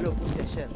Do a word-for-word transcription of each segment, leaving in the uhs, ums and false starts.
lo puse ayer.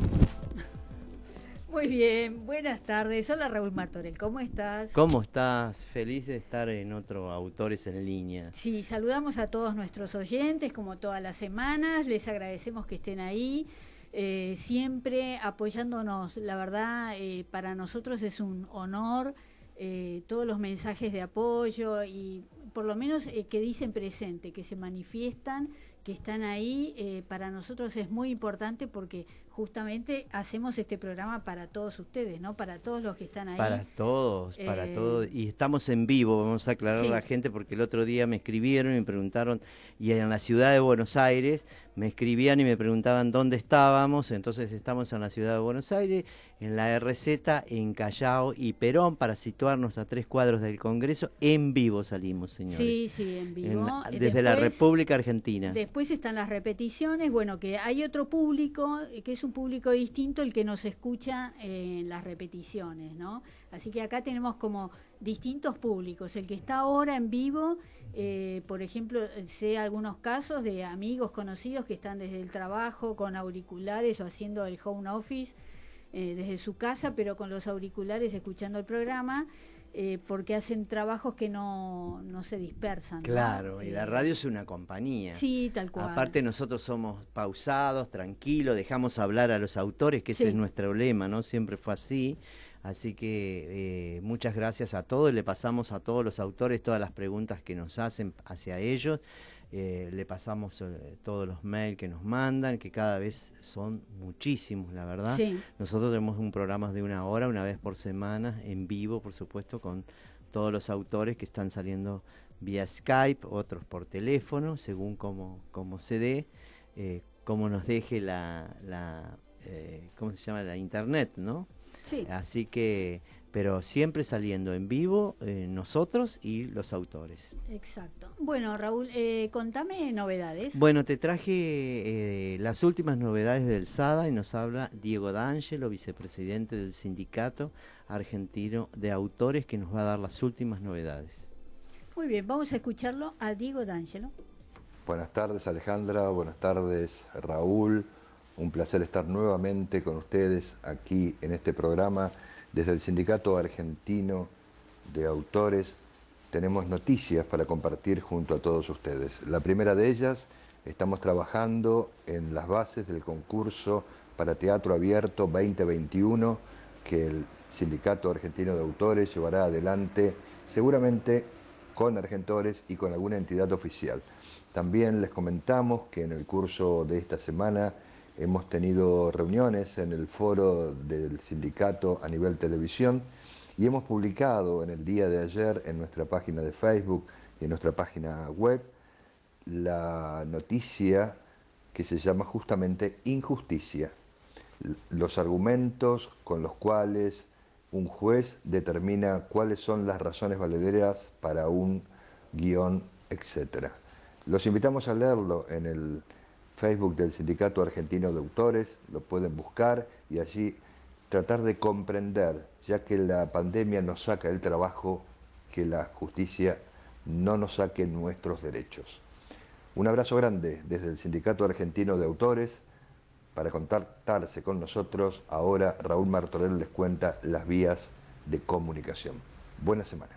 Muy bien, buenas tardes. Hola Raúl Martorell, ¿cómo estás? ¿Cómo estás? Feliz de estar en otro Autores en Línea. Sí, saludamos a todos nuestros oyentes, como todas las semanas. Les agradecemos que estén ahí, eh, siempre apoyándonos. La verdad, eh, para nosotros es un honor eh, todos los mensajes de apoyo y por lo menos eh, que dicen presente, que se manifiestan, que están ahí. Eh, para nosotros es muy importante porque justamente hacemos este programa para todos ustedes, ¿no? Para todos los que están ahí. Para todos, eh, para todos. Y estamos en vivo, vamos a aclarar sí. a la gente, porque el otro día me escribieron y me preguntaron, y en la ciudad de Buenos Aires, me escribían y me preguntaban dónde estábamos. Entonces estamos en la ciudad de Buenos Aires, en la R Z, en Callao y Perón, para situarnos a tres cuadros del Congreso. En vivo salimos, señores. Sí, sí, en vivo. En, desde Después, la República Argentina. Después están las repeticiones. Bueno, que hay otro público, que es un público distinto, el que nos escucha en las repeticiones, ¿no? Así que acá tenemos como distintos públicos. El que está ahora en vivo, eh, por ejemplo, sé algunos casos de amigos conocidos que están desde el trabajo con auriculares o haciendo el home office eh, desde su casa, pero con los auriculares escuchando el programa. Eh, porque hacen trabajos que no, no se dispersan. Claro, ¿no? y eh, la radio es una compañía. Sí, tal cual. Aparte nosotros somos pausados, tranquilos, dejamos hablar a los autores, que ese sí. es nuestro lema, ¿no? Siempre fue así. Así que eh, muchas gracias a todos, le pasamos a todos los autores todas las preguntas que nos hacen hacia ellos. Eh, le pasamos eh, todos los mails que nos mandan, que cada vez son muchísimos, la verdad. Sí. Nosotros tenemos un programa de una hora, una vez por semana, en vivo, por supuesto, con todos los autores que están saliendo vía Skype, otros por teléfono, según como, como se dé, eh, como nos deje la, la eh, ¿cómo se llama? La internet, ¿no? Sí. Así que... pero siempre saliendo en vivo eh, nosotros y los autores. Exacto. Bueno, Raúl, eh, contame novedades. Bueno, te traje eh, las últimas novedades del S A D A y nos habla Diego D'Angelo, vicepresidente del Sindicato Argentino de Autores, que nos va a dar las últimas novedades. Muy bien, vamos a escucharlo a Diego D'Angelo. Buenas tardes, Alejandra, buenas tardes, Raúl. Un placer estar nuevamente con ustedes aquí en este programa. Desde el Sindicato Argentino de Autores tenemos noticias para compartir junto a todos ustedes. La primera de ellas, estamos trabajando en las bases del concurso para Teatro Abierto veinte veintiuno que el Sindicato Argentino de Autores llevará adelante seguramente con Argentores y con alguna entidad oficial. También les comentamos que en el curso de esta semana hemos tenido reuniones en el foro del sindicato a nivel televisión y hemos publicado en el día de ayer en nuestra página de Facebook y en nuestra página web la noticia que se llama justamente Injusticia, los argumentos con los cuales un juez determina cuáles son las razones valederas para un guión, etcétera. Los invitamos a leerlo en el Facebook del Sindicato Argentino de Autores, lo pueden buscar y allí tratar de comprender, ya que la pandemia nos saca el trabajo, que la justicia no nos saque nuestros derechos. Un abrazo grande desde el Sindicato Argentino de Autores. Para contactarse con nosotros, ahora Raúl Martorell les cuenta las vías de comunicación. Buena semana.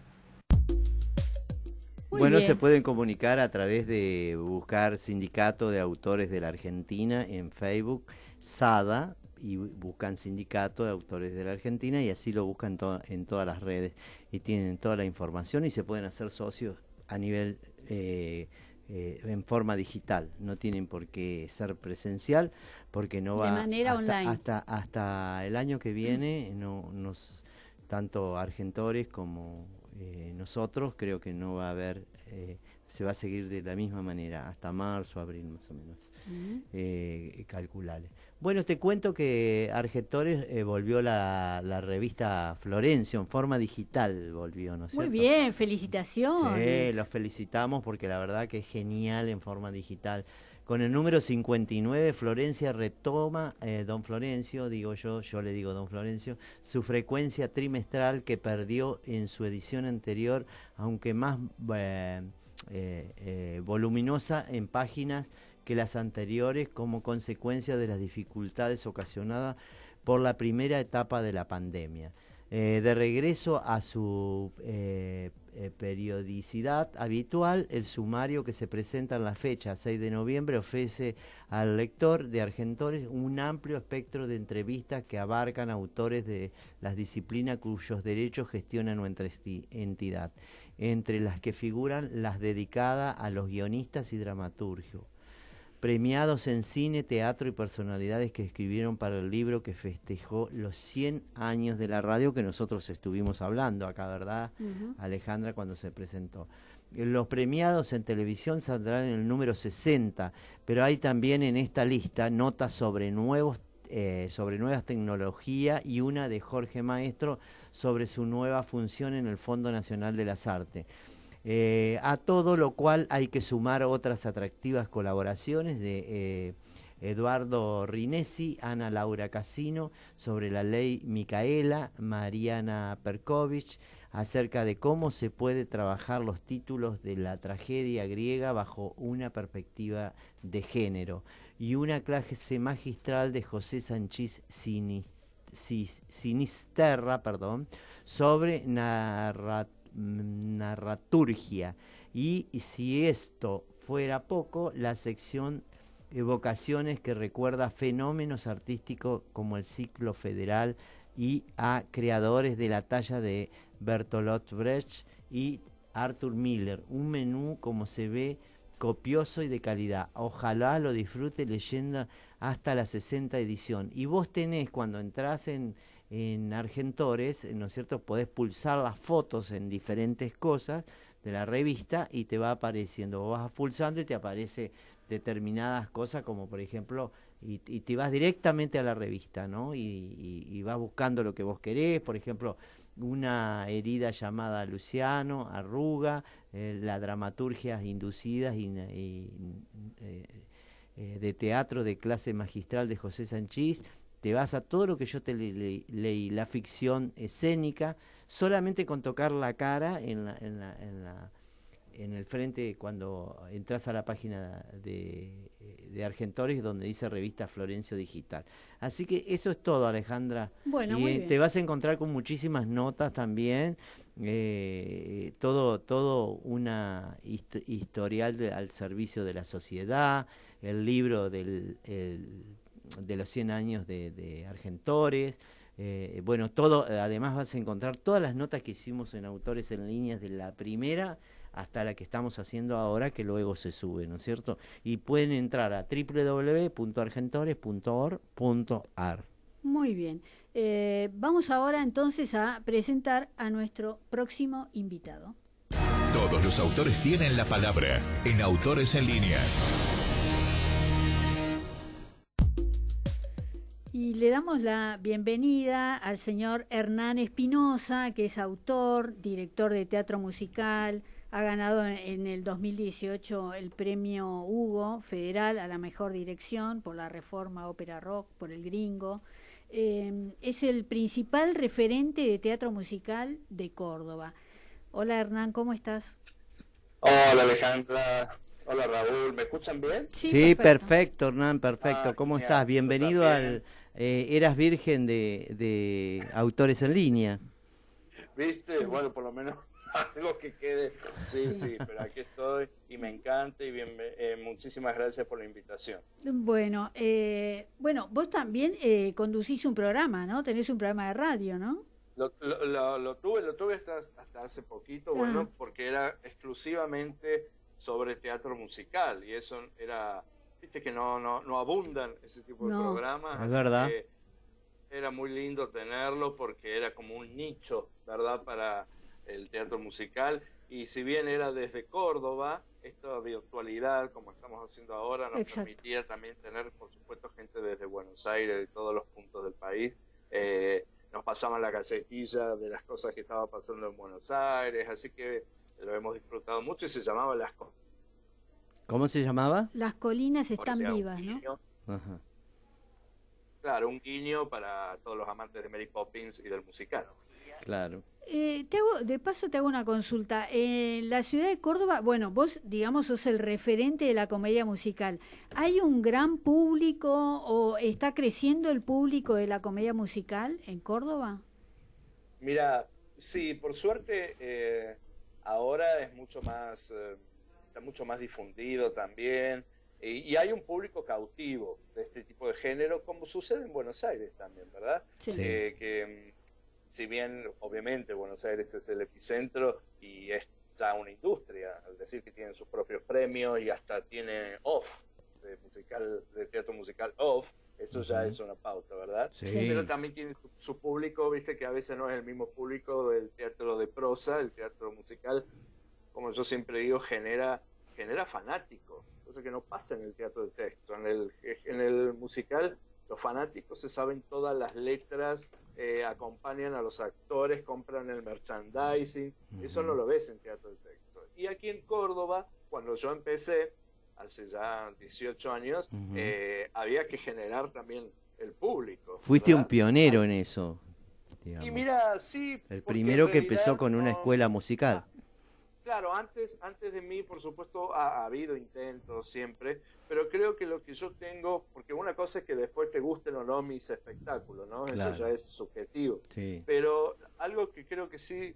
Muy bueno, bien. Se pueden comunicar a través de buscar Sindicato de Autores de la Argentina en Facebook, S A D A, y buscan Sindicato de Autores de la Argentina y así lo buscan to en todas las redes y tienen toda la información y se pueden hacer socios a nivel, eh, eh, en forma digital. No tienen por qué ser presencial porque no va de manera hasta, online. Hasta, hasta el año que viene, no, nos, tanto Argentores como... Eh, nosotros creo que no va a haber, eh, se va a seguir de la misma manera, hasta marzo, abril más o menos, uh-huh. eh, calculable. Bueno, te cuento que Argentores eh, volvió la, la revista Florencio, en forma digital volvió, ¿no es cierto? Muy bien, felicitaciones. Sí, los felicitamos porque la verdad que es genial en forma digital. Con el número cincuenta y nueve, Florencia retoma, eh, don Florencio, digo yo, yo le digo don Florencio, su frecuencia trimestral que perdió en su edición anterior, aunque más eh, eh, eh, voluminosa en páginas que las anteriores como consecuencia de las dificultades ocasionadas por la primera etapa de la pandemia. Eh, de regreso a su eh, eh, periodicidad habitual, el sumario que se presenta en la fecha seis de noviembre ofrece al lector de Argentores un amplio espectro de entrevistas que abarcan autores de las disciplinas cuyos derechos gestiona nuestra entidad, entre las que figuran las dedicadas a los guionistas y dramaturgos, premiados en cine, teatro y personalidades que escribieron para el libro que festejó los cien años de la radio, que nosotros estuvimos hablando acá, ¿verdad, uh-huh. Alejandra, cuando se presentó? Los premiados en televisión saldrán en el número sesenta, pero hay también en esta lista notas sobre nuevos eh, sobre nuevas tecnologías y una de Jorge Maestro sobre su nueva función en el Fondo Nacional de las Artes. Eh, a todo lo cual hay que sumar otras atractivas colaboraciones de eh, Eduardo Rinesi, Ana Laura Casino, sobre la ley Micaela, Mariana Perkovich, acerca de cómo se puede trabajar los títulos de la tragedia griega bajo una perspectiva de género, y una clase magistral de José Sanchís Sinisterra, perdón, sobre narrativa narraturgia. Y si esto fuera poco, la sección Evocaciones, que recuerda fenómenos artísticos como el ciclo federal y a creadores de la talla de Bertolt Brecht y Arthur Miller. Un menú, como se ve, copioso y de calidad. Ojalá lo disfrute leyendo hasta la sesenta edición. Y vos tenés, cuando entrás en en Argentores, ¿no es cierto?, podés pulsar las fotos en diferentes cosas de la revista y te va apareciendo. Vos vas pulsando y te aparece determinadas cosas, como por ejemplo, y, y te vas directamente a la revista, ¿no? Y, y, y vas buscando lo que vos querés, por ejemplo, una herida llamada Luciano, Arruga, eh, la dramaturgia inducidas y, y eh, eh, de teatro de clase magistral de José Sanchís. Te vas a todo lo que yo te leí, le, leí, la ficción escénica, solamente con tocar la cara en, la, en, la, en, la, en el frente cuando entras a la página de, de Argentores, donde dice Revista Florencio Digital. Así que eso es todo, Alejandra. Bueno, y muy eh, bien. Te vas a encontrar con muchísimas notas también, eh, todo, todo una hist historial de, al servicio de la sociedad, el libro del... El, de los cien años de, de Argentores, eh, bueno, todo, además vas a encontrar todas las notas que hicimos en Autores en Líneas, de la primera hasta la que estamos haciendo ahora, que luego se sube, ¿no es cierto? Y pueden entrar a w w w punto argentores punto org punto a r. Muy bien. Eh, vamos ahora entonces a presentar a nuestro próximo invitado. Todos los autores tienen la palabra en Autores en Líneas. Y le damos la bienvenida al señor Hernán Espinosa, que es autor, director de teatro musical, ha ganado en el dos mil dieciocho el premio Hugo Federal a la mejor dirección por la Reforma Ópera Rock, por El Gringo. Eh, es el principal referente de teatro musical de Córdoba. Hola Hernán, ¿cómo estás? Hola Alejandra. Hola Raúl, ¿me escuchan bien? Sí, sí, perfecto. perfecto, Hernán, perfecto. Ah, ¿Cómo genial. estás? Bienvenido al... Eh, eras virgen de, de Autores en Línea. ¿Viste? Bueno, por lo menos algo que quede. Sí, sí, pero aquí estoy y me encanta y bien, eh, muchísimas gracias por la invitación. Bueno, eh, bueno, vos también eh, conducís un programa, ¿no? Tenés un programa de radio, ¿no? Lo, lo, lo, lo tuve, lo tuve hasta, hasta hace poquito, ah. bueno, porque era exclusivamente sobre teatro musical y eso era... Viste que no no no abundan ese tipo de no. programas. Es verdad. Que era muy lindo tenerlo porque era como un nicho, ¿verdad?, para el teatro musical. Y si bien era desde Córdoba, esta virtualidad, como estamos haciendo ahora, nos Exacto. permitía también tener, por supuesto, gente desde Buenos Aires, de todos los puntos del país. Eh, nos pasaban la casetilla de las cosas que estaba pasando en Buenos Aires, así que lo hemos disfrutado mucho y se llamaba Las Cosas. ¿Cómo se llamaba? Las colinas están sea, vivas, ¿no? Ajá. Claro, un guiño para todos los amantes de Mary Poppins y del musical. Claro. Eh, te hago, de paso te hago una consulta. En la ciudad de Córdoba, bueno, vos, digamos, sos el referente de la comedia musical. ¿Hay un gran público o está creciendo el público de la comedia musical en Córdoba? Mira, sí, por suerte eh, ahora es mucho más, eh, está mucho más difundido también y, y hay un público cautivo de este tipo de género, como sucede en Buenos Aires también, ¿verdad? Sí. Eh, que si bien obviamente Buenos Aires es el epicentro y es ya una industria, al decir que tienen sus propios premios y hasta tiene off, de musical, de teatro musical off, eso uh-huh. ya es una pauta, ¿verdad? Sí. Pero también tiene su, su público, viste que a veces no es el mismo público del teatro de prosa, el teatro musical, como yo siempre digo, genera genera fanáticos, cosa que no pasa en el teatro de texto. En el, en el musical los fanáticos se saben todas las letras, eh, acompañan a los actores, compran el merchandising, uh-huh. eso no lo ves en teatro de texto. Y aquí en Córdoba, cuando yo empecé, hace ya dieciocho años, uh-huh. eh, había que generar también el público. Fuiste ¿verdad? un pionero en eso, digamos. Y mira, sí. El primero que empezó con una no, escuela musical. Claro, antes, antes de mí, por supuesto, ha, ha habido intentos siempre, pero creo que lo que yo tengo, porque una cosa es que después te gusten o no mis espectáculos, ¿no? Claro. Eso ya es subjetivo. Sí. Pero algo que creo que sí,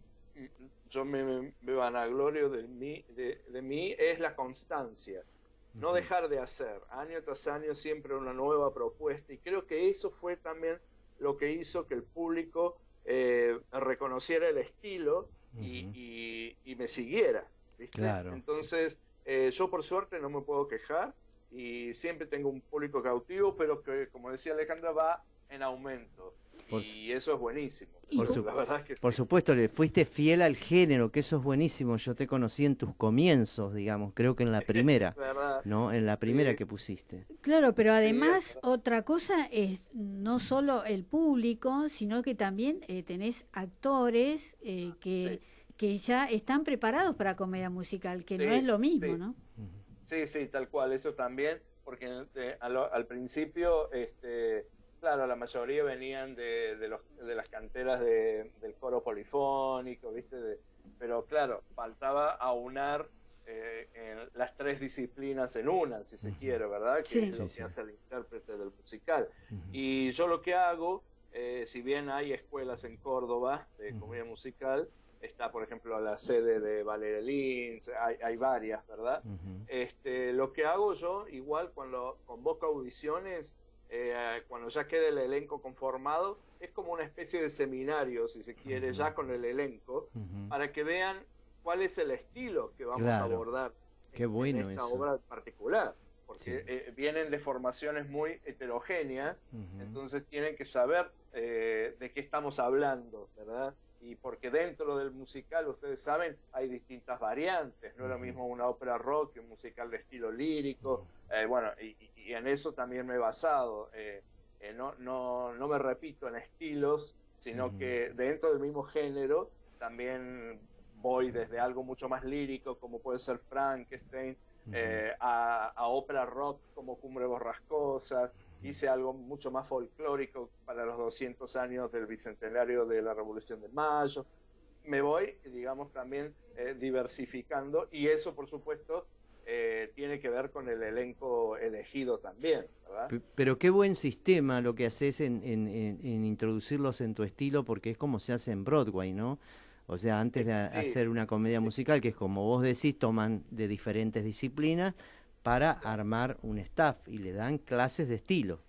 yo me, me, me vanaglorio de mí, de, de mí es la constancia. No dejar de hacer, año tras año siempre una nueva propuesta, y creo que eso fue también lo que hizo que el público eh, reconociera el estilo y, uh-huh. y, y me siguiera, ¿viste? Claro. Entonces, eh, yo por suerte no me puedo quejar y siempre tengo un público cautivo, pero que, como decía Alejandra, va en aumento. Por y eso es buenísimo. Por, su, la verdad es que por sí. supuesto, le fuiste fiel al género, que eso es buenísimo. Yo te conocí en tus comienzos, digamos, creo que en la primera, ¿no? En la primera sí. que pusiste. Claro, pero además sí, otra cosa es no solo el público, sino que también eh, tenés actores eh, que, sí. que ya están preparados para comedia musical, que sí, no es lo mismo, sí. ¿no? Sí, sí, tal cual, eso también, porque eh, al, al principio... este Claro, la mayoría venían de, de, los, de las canteras de, del coro polifónico, ¿viste? De, pero claro, faltaba aunar eh, en las tres disciplinas en una, si se uh-huh. quiere, ¿verdad? Que sí. es lo sí, que sí. hace el intérprete del musical. Uh-huh. Y yo lo que hago, eh, si bien hay escuelas en Córdoba de uh-huh. comedia musical, está por ejemplo la sede de Valeria Lynch, hay, hay varias, ¿verdad? Uh-huh. Este, lo que hago yo, igual cuando convoco audiciones, Eh, cuando ya quede el elenco conformado, es como una especie de seminario, si se quiere, uh-huh. ya con el elenco, uh-huh. para que vean cuál es el estilo que vamos claro. a abordar Qué en, bueno en esta eso. obra particular, porque sí. eh, vienen de formaciones muy heterogéneas, uh-huh. entonces tienen que saber eh, de qué estamos hablando, ¿verdad? Y porque dentro del musical, ustedes saben, hay distintas variantes, no es lo mismo una ópera rock que un musical de estilo lírico, eh, bueno, y, y en eso también me he basado, eh, eh, no, no, no me repito en estilos, sino uh-huh. que dentro del mismo género también voy desde algo mucho más lírico, como puede ser Frankenstein, uh-huh. eh, a, a ópera rock como Cumbre Borrascosas. Hice algo mucho más folclórico para los doscientos años del bicentenario de la Revolución de Mayo. Me voy, digamos, también eh, diversificando, y eso, por supuesto, eh, tiene que ver con el elenco elegido también, ¿verdad? Pero qué buen sistema lo que haces en, en, en, en introducirlos en tu estilo, porque es como se hace en Broadway, ¿no? O sea, antes de sí. hacer una comedia musical, que es como vos decís, toman de diferentes disciplinas para armar un staff y le dan clases de estilo.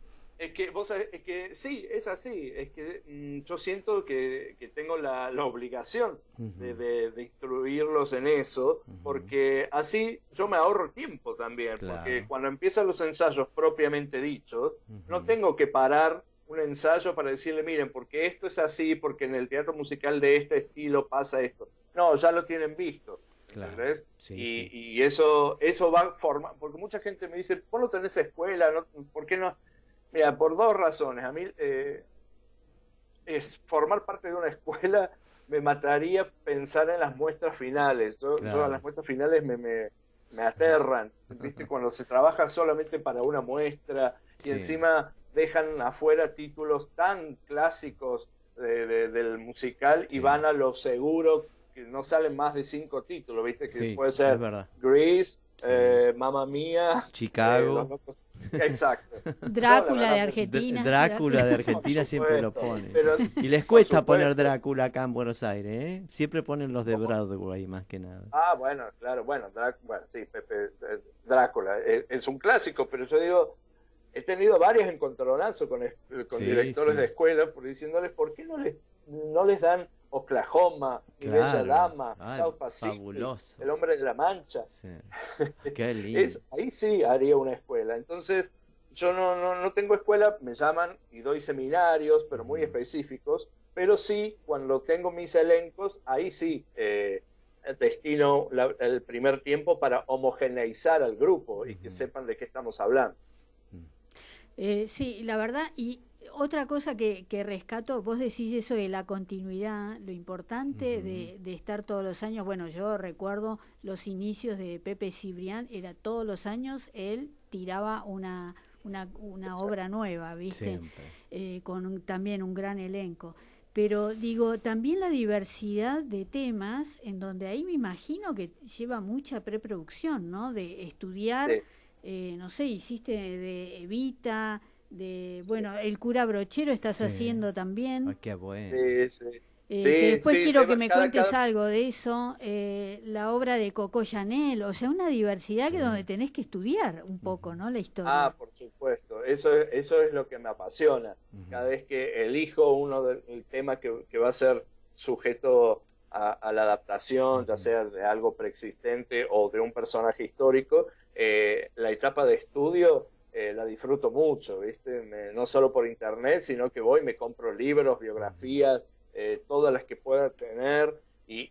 Es que vos sabés, es que sí, es así, es que mmm, yo siento que, que tengo la, la obligación uh-huh. de, de, de instruirlos en eso, uh-huh. porque así yo me ahorro tiempo también, claro. porque cuando empiezan los ensayos propiamente dichos, uh-huh. no tengo que parar un ensayo para decirle, miren, porque esto es así, porque en el teatro musical de este estilo pasa esto. No, ya lo tienen visto. Claro, sí, y, sí. y eso eso va a formar, porque mucha gente me dice, vos no tenés escuela, ¿no? ¿Por qué no? Mira, por dos razones. A mí eh, es formar parte de una escuela me mataría pensar en las muestras finales. Yo, claro. yo a las muestras finales me, me, me aterran, ¿viste? Cuando se trabaja solamente para una muestra y sí. encima dejan afuera títulos tan clásicos de, de, del musical Sí. y van a lo seguro, que no salen más de cinco títulos, ¿viste? Que Sí, puede ser es verdad. Grease, Sí. eh, Mamma Mía, Chicago. eh, Los Locos- Exacto. Drácula No, la de verdad, Argentina. Dr- Drácula de por Argentina siempre lo supuesto, pone. pero- Y les por cuesta poner supuesto. Drácula acá en Buenos Aires, ¿eh? Siempre ponen los de ¿Cómo? Broadway más que nada. Ah, bueno, claro, bueno, Drá- bueno sí, Pepe, eh, Drácula, eh, es un clásico, pero yo digo, he tenido varios encontronazos con, es- con Sí, directores sí. de escuela por diciéndoles, ¿por qué no les, no les dan Oklahoma, Mi Bella Claro. Dama, Ay, South Pacific, fabuloso. El Hombre de la Mancha? Sí. Qué lindo. Es, ahí sí haría una escuela. Entonces, yo no, no, no tengo escuela, me llaman y doy seminarios, pero muy Ujú. específicos, pero sí, cuando tengo mis elencos, ahí sí eh, destino la- el primer tiempo para homogeneizar al grupo y que Ujú. sepan de qué estamos hablando. Eh, sí, la verdad, y otra cosa que, que rescato, vos decís eso de la continuidad, lo importante Ujú. de, de estar todos los años, bueno, yo recuerdo los inicios de Pepe Cibrián, era todos los años, él tiraba una, una, una Exacto. obra nueva, ¿viste? Siempre. Eh, con un- también un gran elenco. Pero digo, también la diversidad de temas, en donde ahí me imagino que lleva mucha preproducción, ¿no? De estudiar, Sí. eh, no sé, hiciste de Evita, de, bueno, El cura brochero estás Sí. haciendo también. Ah, qué bueno. Sí, sí. Eh, Sí, que después sí, quiero tema- que me cada- cuentes cada- algo de eso, eh, la obra de Coco Chanel, o sea, una diversidad que Sí. donde tenés que estudiar un poco, ¿no? La historia. Ah, por supuesto. Eso, es- eso es lo que me apasiona. Ujú. Cada vez que elijo uno del el tema que, que va a ser sujeto a, a la adaptación, ya Ujú. sea de algo preexistente o de un personaje histórico, eh, la etapa de estudio eh, la disfruto mucho, ¿viste? Me- no solo por internet, sino que voy, me compro libros, biografías, eh, todas las que pueda tener y,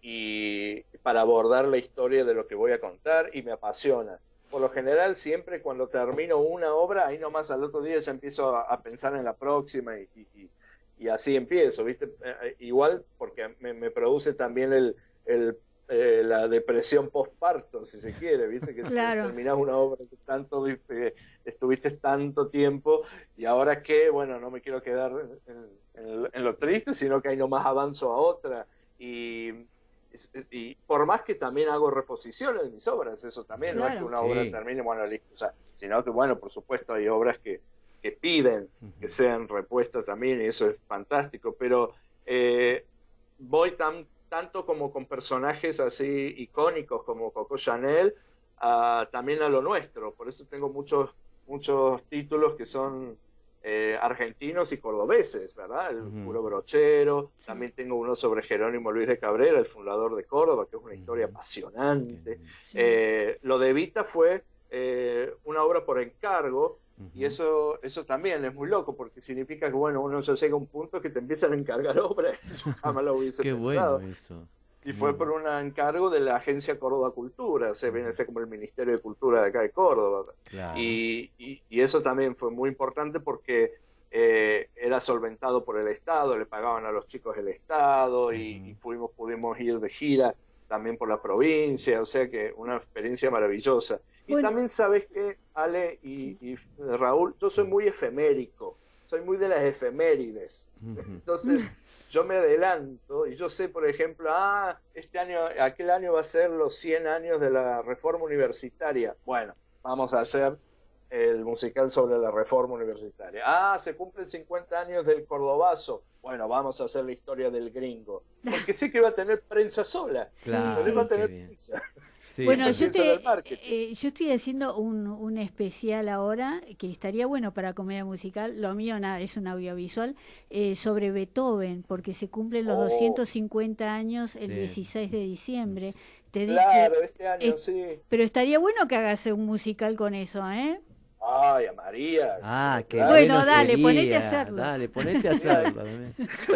y para abordar la historia de lo que voy a contar y me apasiona. Por lo general, siempre cuando termino una obra, ahí nomás al otro día ya empiezo a, a pensar en la próxima y, y, y- y así empiezo, ¿viste? Eh, eh, igual porque me, me produce también el, el, eh, la depresión postparto, si se quiere, ¿viste? Que Claro. terminás una obra que tanto eh, estuviste tanto tiempo y ahora que, bueno, no me quiero quedar en, en- en lo triste, sino que ahí nomás avanzo a otra y... Es- es- y por más que también hago reposiciones de mis obras, eso también, no es que Claro. una Sí. obra termine, bueno, listo, o sea, sino que, bueno, por supuesto hay obras que, que piden que Ujú. sean repuestas también y eso es fantástico, pero eh, voy tan, tanto como con personajes así icónicos como Coco Chanel, a- también a lo nuestro, por eso tengo muchos, muchos títulos que son eh, argentinos y cordobeses, ¿verdad? El Ujú. Puro Brochero, también tengo uno sobre Jerónimo Luis de Cabrera, el fundador de Córdoba, que es una historia Ujú. apasionante. Qué Eh, lo de Evita fue eh, una obra por encargo, lindo. y eso eso también es muy loco, porque significa que, bueno, uno ya llega a un punto que te empiezan a encargar obras, yo jamás lo hubiese Qué pensado. bueno eso. Y fue por un encargo de la agencia Córdoba Cultura, o sea, viene a ser como el Ministerio de Cultura de acá de Córdoba. Claro. Y, y, y eso también fue muy importante porque eh, era solventado por el Estado, le pagaban a los chicos el Estado y, Ujú. y fuimos, pudimos ir de gira también por la provincia, o sea que una experiencia maravillosa. Y Bueno. también sabes que, Ale y, y Raúl, yo soy muy efemérico, soy muy de las efemérides. Ujú. Entonces, yo me adelanto y yo sé, por ejemplo, ah, este año, aquel año va a ser los cien años de la reforma universitaria. Bueno, vamos a hacer el musical sobre la reforma universitaria. Ah, se cumplen cincuenta años del Cordobazo. Bueno, vamos a hacer la historia del gringo. Porque sé que va a tener prensa sola. Claro, Sí, Pero va a qué tener bien. prensa. Sí, Bueno, Entonces, yo, pienso en te, el marketing. eh, yo estoy haciendo un, un especial ahora que estaría bueno para comedia musical. Lo mío nada, es un audiovisual eh, sobre Beethoven, porque se cumplen los Oh. doscientos cincuenta años el Sí. dieciséis de diciembre. Te di- Claro, que- este año es- sí. pero estaría bueno que hagas un musical con eso, ¿eh? Ay, a María. Ah, qué Claro. Bueno, bueno dale, sería. ponete a hacerlo. Dale, ponete a hacerlo. también.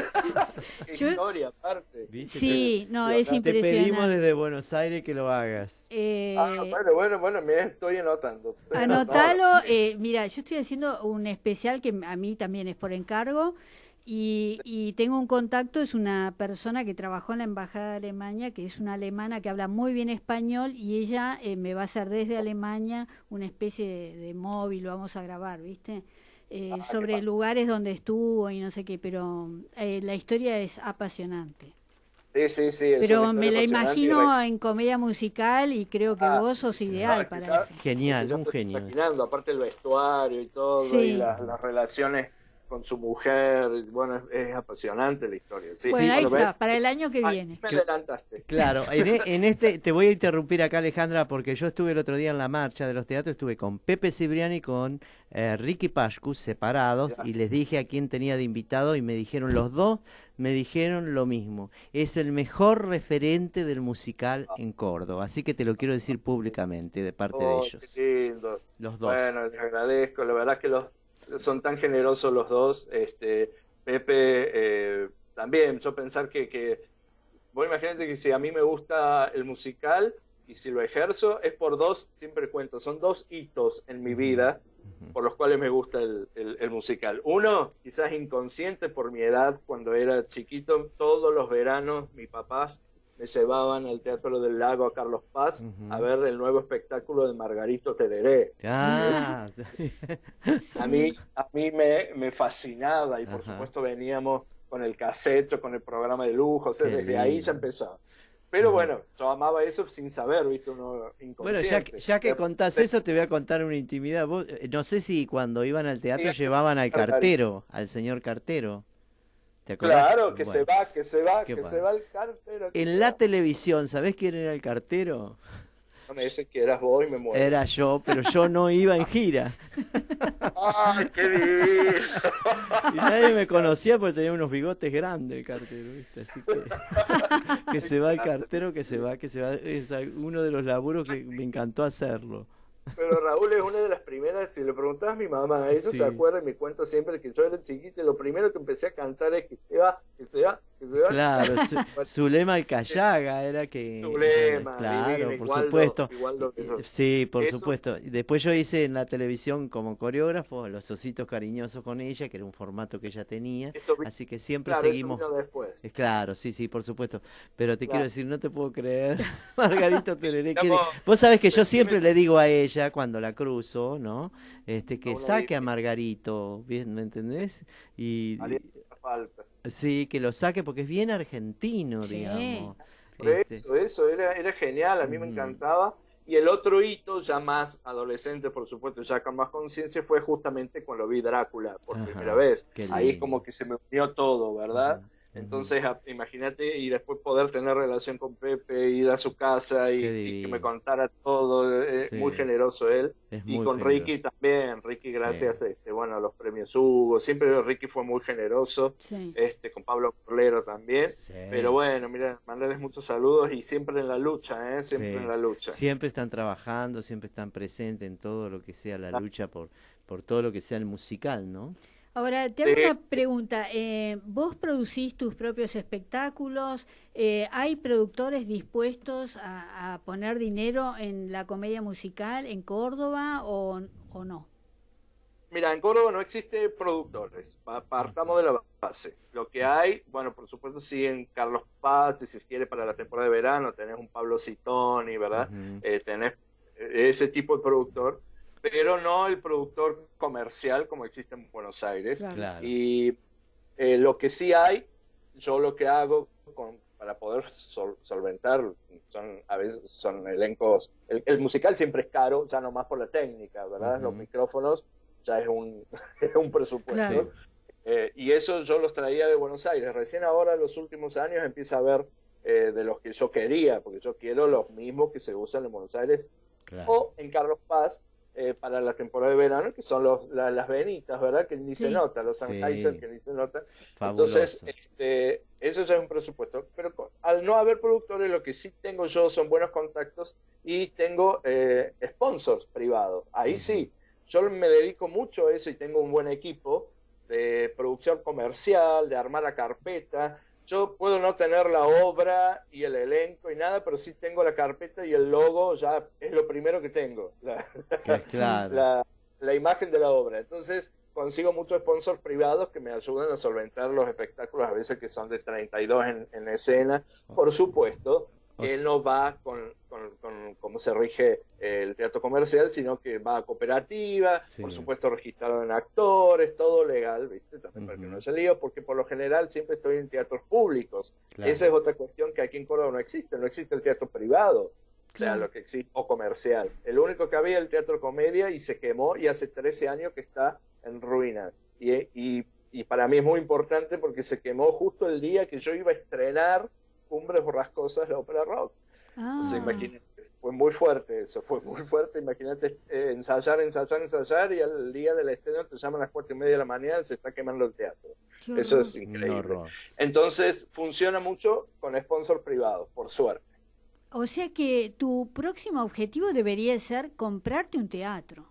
Qué Yo- historia, aparte. ¿Viste? Sí, no, Te- es te Te pedimos impresionante. desde Buenos Aires que lo hagas. Eh, Ah, bueno, bueno, bueno, me estoy anotando. Estoy Anotalo, anotando. eh, mira, yo estoy haciendo un especial que a mí también es por encargo y, y tengo un contacto, es una persona que trabajó en la Embajada de Alemania, que es una alemana que habla muy bien español y ella eh, me va a hacer desde Alemania una especie de, de móvil, lo vamos a grabar, ¿viste? eh, Ah, sobre qué lugares donde estuvo y no sé qué, pero eh, la historia es apasionante. Sí, sí, sí, es una Pero historia me la apasionante y re- imagino en comedia musical y creo que Ah, vos sos no, ideal es que para ya, eso. es que Genial, ya un me estoy genio. imaginando, aparte el vestuario y todo, y Sí. la- las relaciones con su mujer, y bueno, es, es apasionante la historia, sí. Bueno, Sí, ahí Bueno, ves, está, para el año que ay, viene. me Cla- adelantaste. Claro, en, e- en este, te voy a interrumpir acá, Alejandra, porque yo estuve el otro día en la marcha de los teatros, estuve con Pepe Cibriani y con eh, Ricky Pascu separados Ya. y les dije a quién tenía de invitado y me dijeron los dos, me dijeron lo mismo. Es el mejor referente del musical en Córdoba, así que te lo quiero decir públicamente de parte de Oh, ellos, qué lindo. los dos. Bueno, les agradezco, la verdad que los son tan generosos los dos. Este, Pepe, eh, también, yo pensar que, que, vos imagínate que si a mí me gusta el musical y si lo ejerzo, es por dos, siempre cuento, son dos hitos en mi vida por los cuales me gusta el, el, el musical. Uno, quizás inconsciente por mi edad, cuando era chiquito, todos los veranos mis papás me llevaban al Teatro del Lago a Carlos Paz Ujú. a ver el nuevo espectáculo de Margarito Tereré. Ah, A mí, a mí me, me fascinaba y por Ajá. supuesto veníamos con el cassette, con el programa de lujo, o sea, Qué desde ahí lindo. ya empezó. Pero Ajá. bueno, yo amaba eso sin saber, ¿viste? Uno inconsciente. Bueno, ya, que- ya que contás eso, te voy a contar una intimidad. Vos, eh, no sé si cuando iban al teatro Sí, llevaban al Margarito. cartero, al señor cartero. ¿Te acordás? Claro, que se Bueno, va, que se va, qué que bueno. se va el cartero. que se en la va. televisión, ¿sabés quién era el cartero? No me dice que eras vos y me muero. Era yo, pero yo no iba en gira. ¡Ay, qué divino! Y nadie me conocía porque tenía unos bigotes grandes el cartero, ¿viste? Así que que se va el cartero, que se va, que se va. Es uno de los laburos que me encantó hacerlo. Pero Raúl es una de las primeras, si le preguntás a mi mamá, ella Sí. se acuerda y me cuenta siempre que yo era chiquita y lo primero que empecé a cantar es que se va, que se va, que se va. Claro, su, Zulema Alcayaga era que... Zulema, claro, divina, por igual supuesto. lo- igual lo que sos. Sí, por Eso- supuesto. Y después yo hice en la televisión como coreógrafo Los Ositos Cariñosos con ella, que era un formato que ella tenía. Eso vi- Así que siempre Claro, eso seguimos... vino después. Es claro, sí, sí, por supuesto. Pero te Claro. quiero decir, no te puedo creer, Margarito Tereré. que- Estamos- Vos sabés que yo decime- siempre le digo a ella cuando la cruzo, ¿no? Este, que A uno saque a dice- Margarito, ¿bien? ¿Me entendés? Y Haría falta. sí, que lo saque porque es bien argentino, Sí. digamos. Por Este, eso, eso, era, era genial, a mí me Ujú. encantaba. Y el otro hito, ya más adolescente, por supuesto, ya con más conciencia, fue justamente cuando vi Drácula por Ajá, primera vez. qué Ahí es lindo. como que se me unió todo, ¿verdad? Ujú, ujú. Entonces, a- imagínate, y después poder tener relación con Pepe, ir a su casa y, Qué y que divino. me contara todo, eh, Sí. muy generoso él. Es Y muy con generoso. Ricky también, Ricky gracias este, bueno, a los premios Hugo, siempre Ricky fue muy generoso, Sí. este, con Pablo Corlero también. Sí. Pero bueno, mira, mandarles muchos saludos y siempre en la lucha, ¿eh? Siempre Sí. en la lucha. Siempre están trabajando, siempre están presentes en todo lo que sea la lucha por, por todo lo que sea el musical, ¿no? Ahora, te hago Sí. una pregunta. Eh, ¿Vos producís tus propios espectáculos? Eh, ¿Hay productores dispuestos a, a poner dinero en la comedia musical en Córdoba o, o no? Mira, en Córdoba no existe productores, pa- partamos de la base. Lo que hay, bueno, por supuesto sí en Carlos Paz, y si se quiere para la temporada de verano, tenés un Pablo Citoni, ¿verdad? Ujú. Eh, tenés eh, ese tipo de productor, pero no el productor comercial como existe en Buenos Aires. Claro. Claro. Y eh, lo que sí hay, yo lo que hago con, para poder sol- solventar, son a veces son elencos, el, el musical siempre es caro, ya no más por la técnica, ¿verdad? Ujú. Los micrófonos ya es un, es un presupuesto. Claro. Eh, y eso yo los traía de Buenos Aires. Recién ahora, en los últimos años, empieza a ver eh, de los que yo quería, porque yo quiero los mismos que se usan en Buenos Aires Claro. o en Carlos Paz eh, para la temporada de verano, que son los, la- las venitas, ¿verdad? Que ni se Sí. nota, los Sí. Sennheiser que ni se notan. Fabuloso. Entonces, este, eso ya es un presupuesto. Pero co- al no haber productores, lo que sí tengo yo son buenos contactos y tengo eh, sponsors privados. Ahí Ujú. sí, yo me dedico mucho a eso y tengo un buen equipo de producción comercial, de armar la carpeta. Yo puedo no tener la obra y el elenco y nada, pero sí tengo la carpeta y el logo, ya es lo primero que tengo, la, Que- claro. la, la imagen de la obra. Entonces consigo muchos sponsors privados que me ayudan a solventar los espectáculos, a veces que son de treinta y dos en, en escena. Por supuesto, que no va con, con, con cómo se rige el teatro comercial, sino que va a cooperativa, sí. Por supuesto registrado en actores, todo legal, ¿viste? También uh-huh. Para que no haya lío, porque por lo general siempre estoy en teatros públicos. Claro. Esa es otra cuestión que aquí en Córdoba no existe, no existe el teatro privado, claro. O sea, lo que existe, o comercial. El único que había el teatro comedia y se quemó y hace trece años que está en ruinas. Y, y, y para mí es muy importante porque se quemó justo el día que yo iba a estrenar Cumbres Borrascosas, la ópera rock. Ah. O sea, imagínate, fue muy fuerte eso, fue muy fuerte. Imagínate eh, ensayar, ensayar, ensayar y al día del estreno te llaman a las cuatro y media de la mañana y se está quemando el teatro. Qué eso horror. Es increíble. Entonces, funciona mucho con sponsor privados, por suerte. O sea que tu próximo objetivo debería ser comprarte un teatro.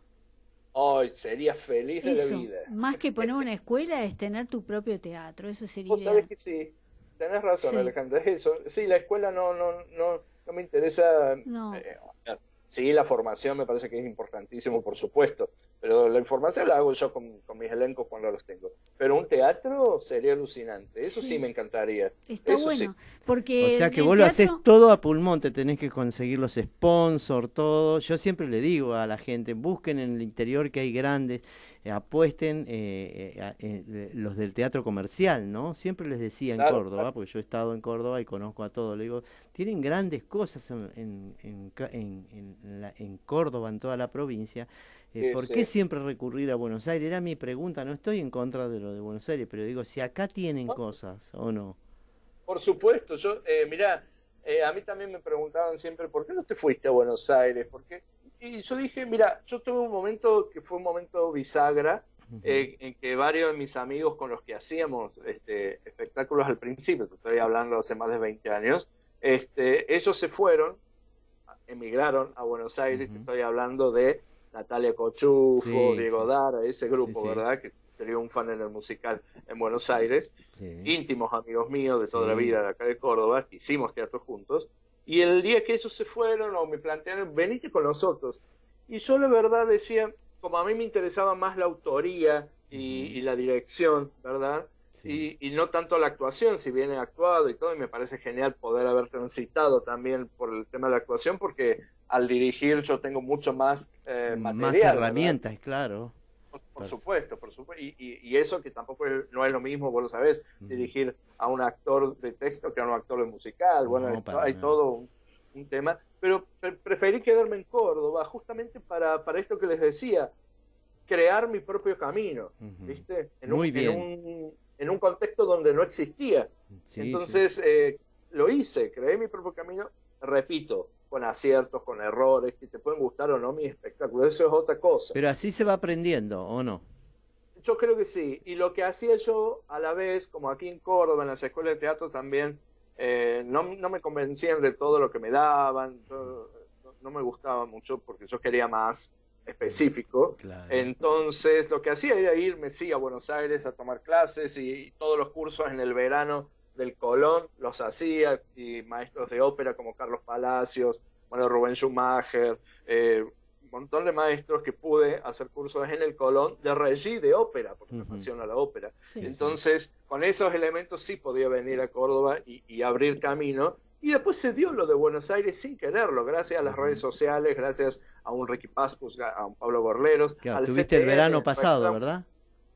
Ay, oh, sería feliz eso, de la vida. Más que poner una escuela es tener tu propio teatro, eso sería... Vos sabés que sí. Tenés razón, sí. Alejandra, es eso. Sí, la escuela no no no, no me interesa. No. Eh, sí, la formación me parece que es importantísimo, por supuesto, pero la información la hago yo con, con mis elencos cuando los tengo. Pero un teatro sería alucinante, eso sí, sí me encantaría. Está eso bueno, sí. porque... O sea que vos lo haces todo a pulmón, te tenés que conseguir los sponsors, todo. Yo siempre le digo a la gente, busquen en el interior que hay grandes... Eh, apuesten eh, eh, eh, los del teatro comercial, ¿no? Siempre les decía en claro, Córdoba, claro. Porque yo he estado en Córdoba y conozco a todos, le digo, tienen grandes cosas en, en, en, en, en, la, en Córdoba, en toda la provincia, eh, sí, ¿por qué sí. siempre recurrir a Buenos Aires? Era mi pregunta, no estoy en contra de lo de Buenos Aires, pero digo, si acá tienen ¿no? cosas, ¿o no? Por supuesto, yo, eh, mirá, eh, a mí también me preguntaban siempre, ¿por qué no te fuiste a Buenos Aires? ¿Por qué? Y yo dije, mira, yo tuve un momento que fue un momento bisagra, uh-huh. eh, en que varios de mis amigos con los que hacíamos este, espectáculos al principio, te estoy hablando hace más de veinte años, este, ellos se fueron, emigraron a Buenos Aires, uh-huh. Te estoy hablando de Natalia Cochufo, sí, Diego sí. Dara, ese grupo, sí, sí. ¿verdad? Que triunfan en el musical en Buenos Aires, sí. Íntimos amigos míos de toda sí. la vida de acá de Córdoba, que hicimos teatro juntos. Y el día que ellos se fueron o me plantearon, venite con nosotros. Y yo la verdad decía, como a mí me interesaba más la autoría y, uh-huh. y la dirección, ¿verdad? Sí. Y, y no tanto la actuación, si bien he actuado y todo, y me parece genial poder haber transitado también por el tema de la actuación, porque al dirigir yo tengo mucho más eh, material. Más herramientas, ¿verdad? Claro. Por, por supuesto, por supuesto. Y, y, y eso que tampoco es, no es lo mismo, vos lo sabés, uh-huh. dirigir a un actor de texto que a un actor de musical. Bueno, no, esto, hay nada. todo un, un tema. Pero pre- preferí quedarme en Córdoba justamente para, para esto que les decía, crear mi propio camino, uh-huh. ¿viste? En Muy un, bien. En un, en un contexto donde no existía. Sí, Entonces, sí. Eh, lo hice, creé mi propio camino, repito, con aciertos, con errores, que te pueden gustar o no mis espectáculos, eso es otra cosa. Pero así se va aprendiendo, ¿o no? Yo creo que sí, y lo que hacía yo a la vez, como aquí en Córdoba, en las escuelas de teatro también, eh, no, no me convencían de todo lo que me daban, yo, no, no me gustaba mucho porque yo quería más específico, claro. Entonces lo que hacía era irme, sí, a Buenos Aires a tomar clases y, y todos los cursos en el verano del Colón los hacía, y maestros de ópera como Carlos Palacios, bueno, Rubén Schumacher, eh, un montón de maestros que pude hacer cursos en el Colón de regie de ópera, porque uh-huh. me apasiona la ópera. Sí, Entonces, sí. con esos elementos sí podía venir a Córdoba y, y abrir camino, y después se dio lo de Buenos Aires sin quererlo, gracias a las uh-huh. redes sociales, gracias a un Ricky Pascus, a un Pablo Gorleros. Claro, al tuviste C T M, el verano pasado, ¿verdad?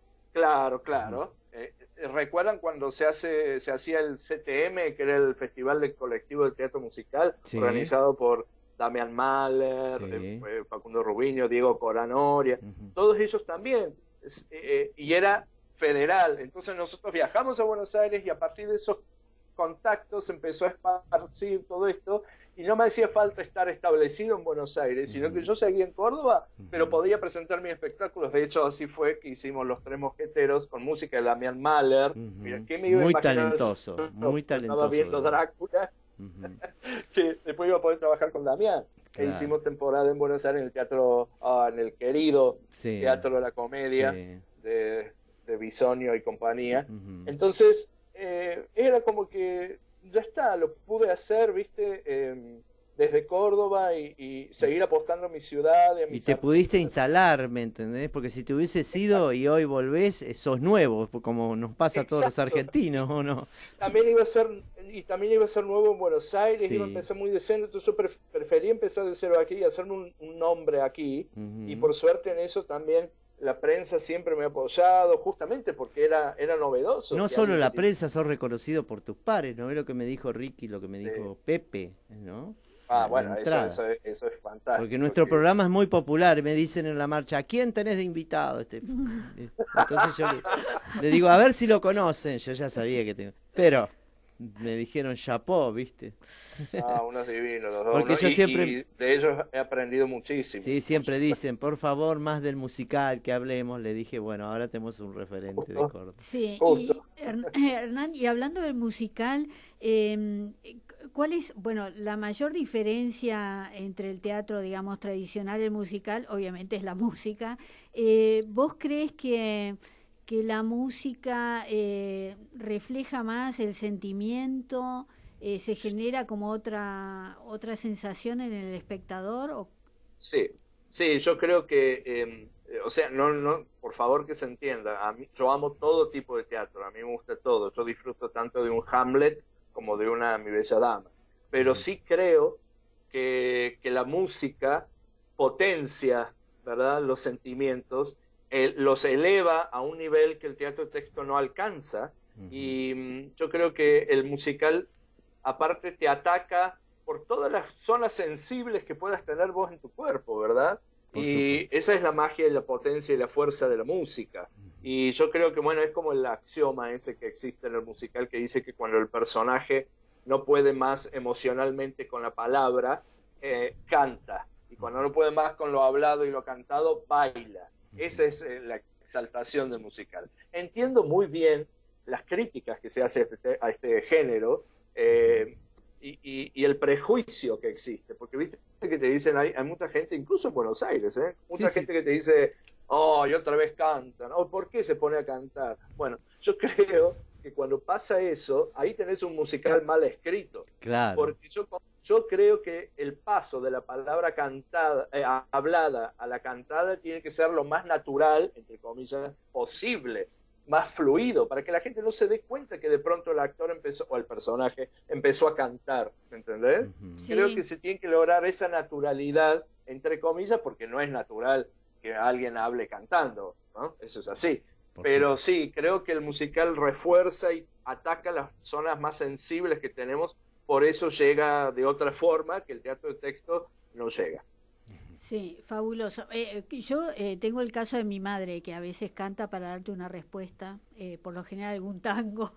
Claro, claro. Uh-huh. Eh, ¿Recuerdan cuando se hace se hacía el C T M, que era el Festival del Colectivo de Teatro Musical, sí. organizado por Damián Mahler, sí. eh, Facundo Rubiño, Diego Coranoria, uh-huh. todos ellos también, eh, y era federal? Entonces nosotros viajamos a Buenos Aires y a partir de esos contactos empezó a esparcir todo esto, y no me hacía falta estar establecido en Buenos Aires, sino uh-huh. que yo seguía en Córdoba, uh-huh. pero podía presentar mis espectáculos. De hecho, así fue que hicimos Los Tres Mosqueteros con música de Damián Mahler. Uh-huh. Mira, ¿qué me iba muy a imaginar? talentoso, muy talentoso. Estaba viendo Drácula, uh-huh. que después iba a poder trabajar con Damián. Claro. E hicimos temporada en Buenos Aires en el teatro, ah, en el querido sí. Teatro de la Comedia sí. de, de Bisonio y compañía. Uh-huh. Entonces, eh, era como que ya está, lo pude hacer, ¿viste? Eh, desde Córdoba y, y seguir apostando a mi ciudad. Y, a mis y te artistas. pudiste instalar, ¿me entendés? Porque si te hubieses ido y hoy volvés, eh, sos nuevo, como nos pasa a todos los Exacto. argentinos, ¿o no? También iba a ser, y también iba a ser nuevo en Buenos Aires, Sí. iba a empezar muy de cero, entonces yo pref- preferí empezar de cero aquí y hacerme un, un nombre aquí, Ujú. y por suerte en eso también la prensa siempre me ha apoyado, justamente porque era, era novedoso. No que solo alguien la se- prensa, sos reconocido por tus pares, ¿no? Es lo que me dijo Ricky, lo que me Sí. dijo Pepe, ¿no? Ah, La bueno, eso, entrada. eso, es, eso es fantástico. Porque nuestro que- programa es muy popular, me dicen en la marcha, ¿a quién tenés de invitado? Este... Entonces yo le, le digo, a ver si lo conocen, yo ya sabía que tengo... Pero me dijeron chapó, ¿viste? Ah, unos divinos los dos, Porque ¿no? yo Y- siempre- y de ellos he aprendido muchísimo. Sí, siempre Por supuesto. dicen, por favor, más del musical que hablemos. Le dije, bueno, ahora tenemos un referente de Córdoba. Sí, y Justo. Hern- Hernán, y hablando del musical, eh, ¿cuál es, bueno, la mayor diferencia entre el teatro, digamos, tradicional y el musical? Obviamente es la música. Eh, ¿vos crees que, que la música eh, refleja más el sentimiento, eh, se genera como otra, otra sensación en el espectador? O... Sí, sí, yo creo que, eh, eh, o sea, no, no, por favor que se entienda, a mí, yo amo todo tipo de teatro, a mí me gusta todo, yo disfruto tanto de un Hamlet como de una Mi Bella Dama, pero sí creo que, que la música potencia, ¿verdad?, los sentimientos, eh, los eleva a un nivel que el teatro de texto no alcanza, Ujú. y mm, yo creo que el musical, aparte, te ataca por todas las zonas sensibles que puedas tener vos en tu cuerpo, ¿verdad? Por Y supuesto. esa es la magia y la potencia y la fuerza de la música. Y yo creo que, bueno, es como el axioma ese que existe en el musical que dice que cuando el personaje no puede más emocionalmente con la palabra, eh, canta. Y cuando no puede más con lo hablado y lo cantado, baila. Esa es eh, la exaltación del musical. Entiendo muy bien las críticas que se hace a este, a este género, eh, y, y, y el prejuicio que existe, porque viste que te dicen, hay, hay mucha gente, incluso en Buenos Aires, ¿eh? mucha Sí, sí. gente que te dice, oh, y otra vez cantan, o ¿por qué se pone a cantar? Bueno, yo creo que cuando pasa eso, ahí tenés un musical mal escrito, Claro. porque yo, yo creo que el paso de la palabra cantada, eh, hablada a la cantada tiene que ser lo más natural, entre comillas, posible, más fluido, para que la gente no se dé cuenta que de pronto el actor empezó, o el personaje empezó a cantar, ¿me entendés? Ujú. Sí. Creo que se tiene que lograr esa naturalidad, entre comillas, porque no es natural que alguien hable cantando, ¿no? Eso es así. Por Pero sí, creo que el musical refuerza y ataca las zonas más sensibles que tenemos, por eso llega de otra forma que el teatro de texto no llega. Sí, fabuloso. Eh, yo eh, tengo el caso de mi madre, que a veces canta para darte una respuesta, eh, por lo general algún tango,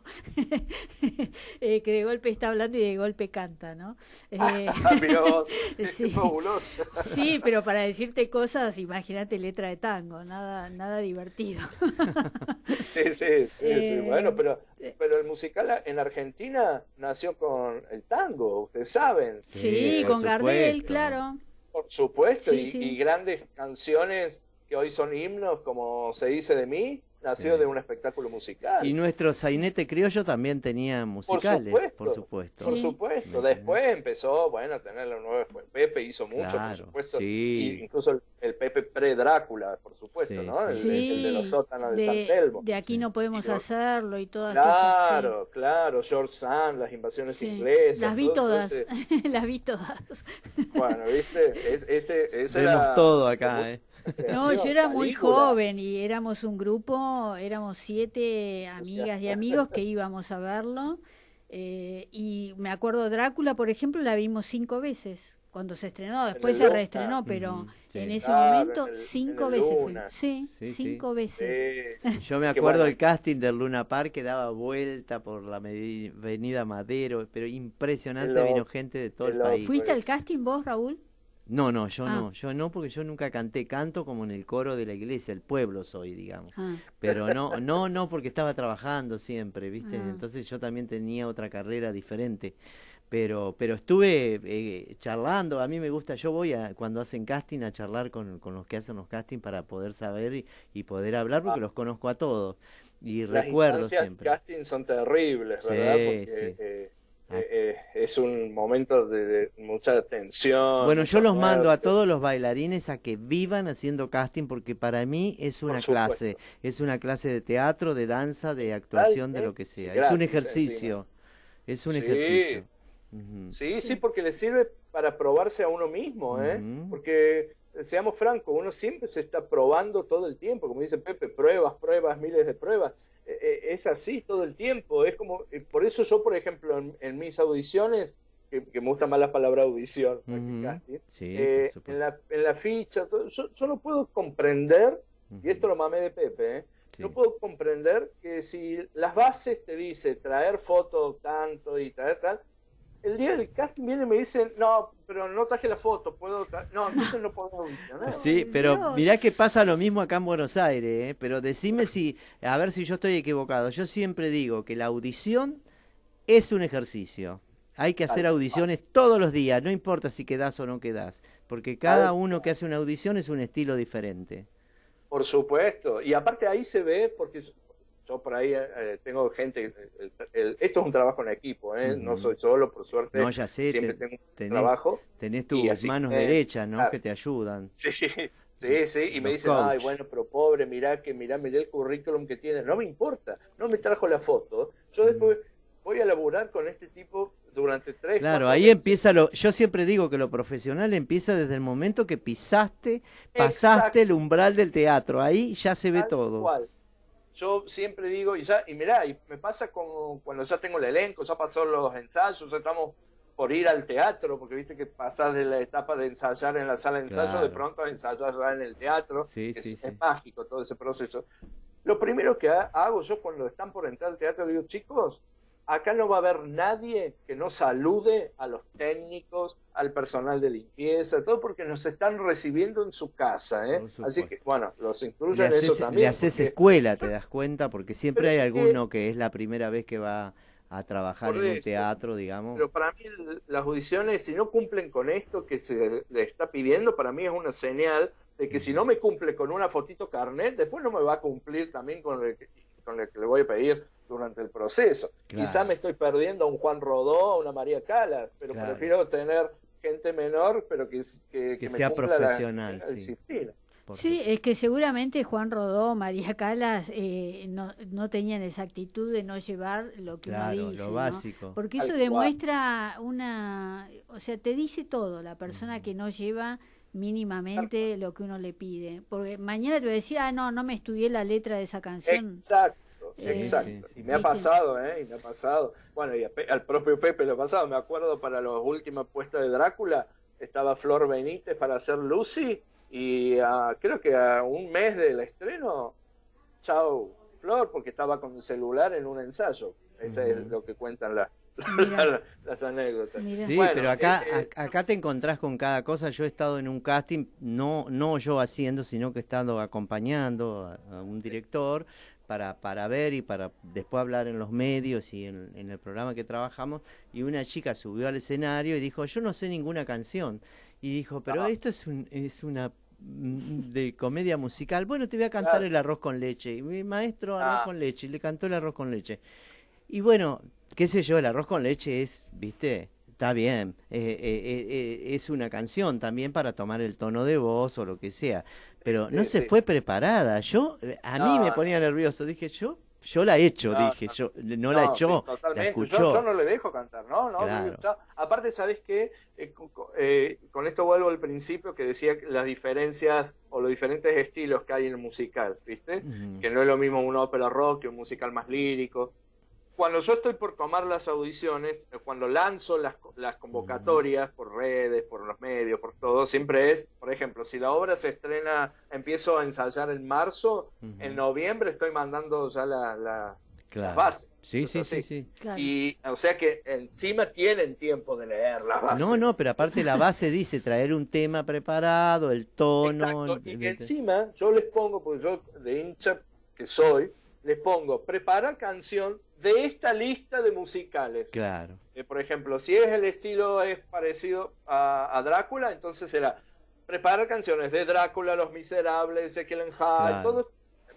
eh, que de golpe está hablando y de golpe canta, ¿no? Eh, Mirá vos, es sí. fabuloso. Sí, pero para decirte cosas, imagínate letra de tango, nada, nada divertido. Sí, sí, sí, sí. Eh, Bueno, pero, eh. pero el musical en Argentina nació con el tango, ustedes saben. Sí, Sí, por con Gardel, supuesto. claro. Por supuesto, Sí, y, sí. y grandes canciones que hoy son himnos, como Se dice de mí, nació Sí. de un espectáculo musical. Y nuestro sainete criollo también tenía musicales, supuesto. por supuesto. Por Sí. supuesto, ¿Me después empezó, bueno, a tener los nuevos, Pepe hizo mucho, Claro, por supuesto, sí. y incluso el, el Pepe pre-Drácula, por supuesto, Sí, ¿no? El, sí. el- el de los sótanos de, San de, Telmo. de aquí no podemos Y lo- hacerlo y todas Claro, claro, George Sand, las invasiones esas. Sí. inglesas. Las vi todo- todo todas, ese- las vi todas. bueno, ¿viste? Es, ese, ese Vemos era- todo acá, ¿eh? No, yo era muy Calígula. joven y éramos un grupo, éramos siete amigas y amigos que íbamos a verlo. eh, y me acuerdo, Drácula, por ejemplo, la vimos cinco veces cuando se estrenó. Después el se Luna. reestrenó, pero Ujú, sí. en ese Claro, momento en el- cinco en el veces Luna. fuimos. Sí, Sí, sí. cinco veces. Sí. Yo me Qué acuerdo bueno. el casting del Luna Park que daba vuelta por la medi- avenida Madero, pero impresionante, Qué loco, vino gente de todo qué el loco. país. ¿Fuiste pues. al casting vos, Raúl? No, no, yo Ah. no, yo no, porque yo nunca canté, canto como en el coro de la iglesia, el pueblo soy, digamos. Ah, Pero no, no, no, porque estaba trabajando siempre, ¿viste? Ah. Entonces yo también tenía otra carrera diferente. Pero, pero estuve eh, charlando, a mí me gusta, yo voy a, cuando hacen casting a charlar con, con los que hacen los castings para poder saber y, y poder hablar, porque Ah. los conozco a todos. Y Las recuerdo instancias siempre. casting son terribles, Sí, ¿verdad? Porque sí. eh, eh, eh, es un momento de, de mucha tensión. Bueno, yo los muerte. mando a todos los bailarines a que vivan haciendo casting porque para mí es una Por supuesto. clase, es una clase de teatro, de danza, de actuación, de lo que sea. Es un Gratis, ejercicio, es un Sí. ejercicio. Ujú. Sí, sí, Sí. porque le sirve para probarse a uno mismo, ¿eh? Ujú. Porque, seamos francos, uno siempre se está probando todo el tiempo, como dice Pepe, pruebas, pruebas, miles de pruebas. Eh, eh, es así todo el tiempo, es como, eh, por eso yo, por ejemplo, en, en mis audiciones, que, que me gusta más la palabra audición, más que Ujú. casting, Sí, eh, por supuesto. en, la, en la ficha, todo, yo, yo no puedo comprender, Ujú. y esto lo mamé de Pepe, ¿eh? Sí. No puedo comprender que si las bases te dice traer foto tanto y traer tal, el día del casting viene y me dicen, no, pero no traje la foto, puedo traer... No, entonces no puedo audicionar. Sí, Ay, pero Dios. mirá que pasa lo mismo acá en Buenos Aires, ¿eh? Pero decime si, a ver si yo estoy equivocado. Yo siempre digo que la audición es un ejercicio. Hay que hacer Tal audiciones todos los días, no importa si quedás o no quedás, porque cada Tal uno que hace una audición es un estilo diferente. Por supuesto. Y aparte ahí se ve, porque yo, yo por ahí eh, tengo gente, el- el- esto es un trabajo en equipo, ¿eh? No Ujú. soy solo, por suerte. No, ya sé, Siempre te- tengo un tenés, trabajo. tenés y tus así manos que, derechas, ¿no? claro. Que te ayudan. Sí, sí, sí. Y me Los dicen, ay, coach. bueno, pero pobre, mirá que mirá, mirá el currículum que tiene. No me importa, no me trajo la foto. Yo después voy a laburar con este tipo durante tres, Claro, cuatro ahí meses. empieza lo, yo siempre digo que lo profesional empieza desde el momento que pisaste, pasaste Exacto. el umbral del teatro, ahí ya se ve Tal todo. cual. Yo siempre digo, y ya, y mirá, y me pasa con cuando ya tengo el elenco, ya pasó los ensayos, ya estamos por ir al teatro, porque viste que pasás de la etapa de ensayar en la sala de ensayo, Claro. de pronto a ensayar ya en el teatro, Sí, que sí, es, sí. es mágico todo ese proceso. Lo primero que ha- hago yo cuando están por entrar al teatro, digo, chicos, acá no va a haber nadie que no salude a los técnicos, al personal de limpieza, todo porque nos están recibiendo en su casa, ¿eh? Por Así supuesto. que, bueno, los incluyo Le en eso haces, también. le haces porque- escuela, te das cuenta, porque siempre Pero hay es que- alguno que es la primera vez que va a trabajar Por en un eso. teatro, digamos. Pero para mí el- las audiciones, si no cumplen con esto que se le está pidiendo, para mí es una señal de que si no me cumple con una fotito carnet, después no me va a cumplir también con el que, con el que le voy a pedir durante el proceso. Claro. Quizá me estoy perdiendo a un Juan Rodó, a una María Cala, pero Claro. prefiero tener gente menor, pero que, que, Que me sea cumpla la- profesional, la sí. disciplina. Por Sí, supuesto. es que seguramente Juan Rodó, María Calas eh, no, no tenían esa actitud de no llevar lo que Claro, uno dice, lo ¿no? básico. Porque Tal eso cual. demuestra una, o sea, te dice todo la persona que no lleva mínimamente lo que uno le pide. Porque mañana te va a decir, ah, no, no me estudié la letra de esa canción. Exacto, Sí, exacto. sí, sí. Y me ha pasado, ¿eh? Y me ha pasado. Bueno, y a Pe- al propio Pepe le ha pasado. Me acuerdo para la última puesta de Drácula, estaba Flor Benítez para hacer Lucy, y ah, creo que a un mes del estreno, chao Flor, porque estaba con el celular en un ensayo. Eso es Ujú. lo que cuentan la- Mira. la- las anécdotas. Mira. Sí, Bueno, pero acá, eh, eh, a- acá te encontrás con cada cosa. Yo he estado en un casting, no, no yo haciendo, sino que he estado acompañando a, a un director para, para ver y para después hablar en los medios y en, en el programa que trabajamos. Y una chica subió al escenario y dijo, yo no sé ninguna canción. Y dijo, pero Ah. esto es, un, es una mm, de comedia musical. Bueno, te voy a cantar Claro. el arroz con leche. Y mi maestro arroz Ah. con leche, y le cantó el arroz con leche. Y bueno, qué sé yo, el arroz con leche es, viste, está bien, eh, eh, eh, eh, es una canción también para tomar el tono de voz o lo que sea, pero no Sí, se sí. fue preparada. Yo, eh, a mí No, me no. ponía nervioso, dije, yo, yo la he hecho, No, dije, no. yo, no la sí, echó, la totalmente. escuchó. Yo, yo no le dejo cantar, no, no. Claro. digo, chao. Aparte, ¿sabes qué? Eh, co- co- eh, con esto vuelvo al principio que decía que las diferencias o los diferentes estilos que hay en el musical, ¿viste? Ujú. Que no es lo mismo un ópera rock que un musical más lírico. Cuando yo estoy por tomar las audiciones, eh, cuando lanzo las, co- las convocatorias por redes, por los medios, por todo, siempre es, por ejemplo, si la obra se estrena, empiezo a ensayar en marzo, Ujú. en noviembre estoy mandando ya la, la- Claro. las bases. Sí, Es sí, así. sí, sí. Claro. Y, o sea que encima tienen tiempo de leer las bases. No, no, pero aparte la base dice traer un tema preparado, el tono. Exacto. Y el- encima yo les pongo, pues yo de hincha que soy, les pongo, prepara canción de esta lista de musicales. Claro. Eh, por ejemplo, si es el estilo es parecido a, a Drácula, entonces será prepara canciones de Drácula, Los Miserables, Jekyll and Hyde, Claro. todo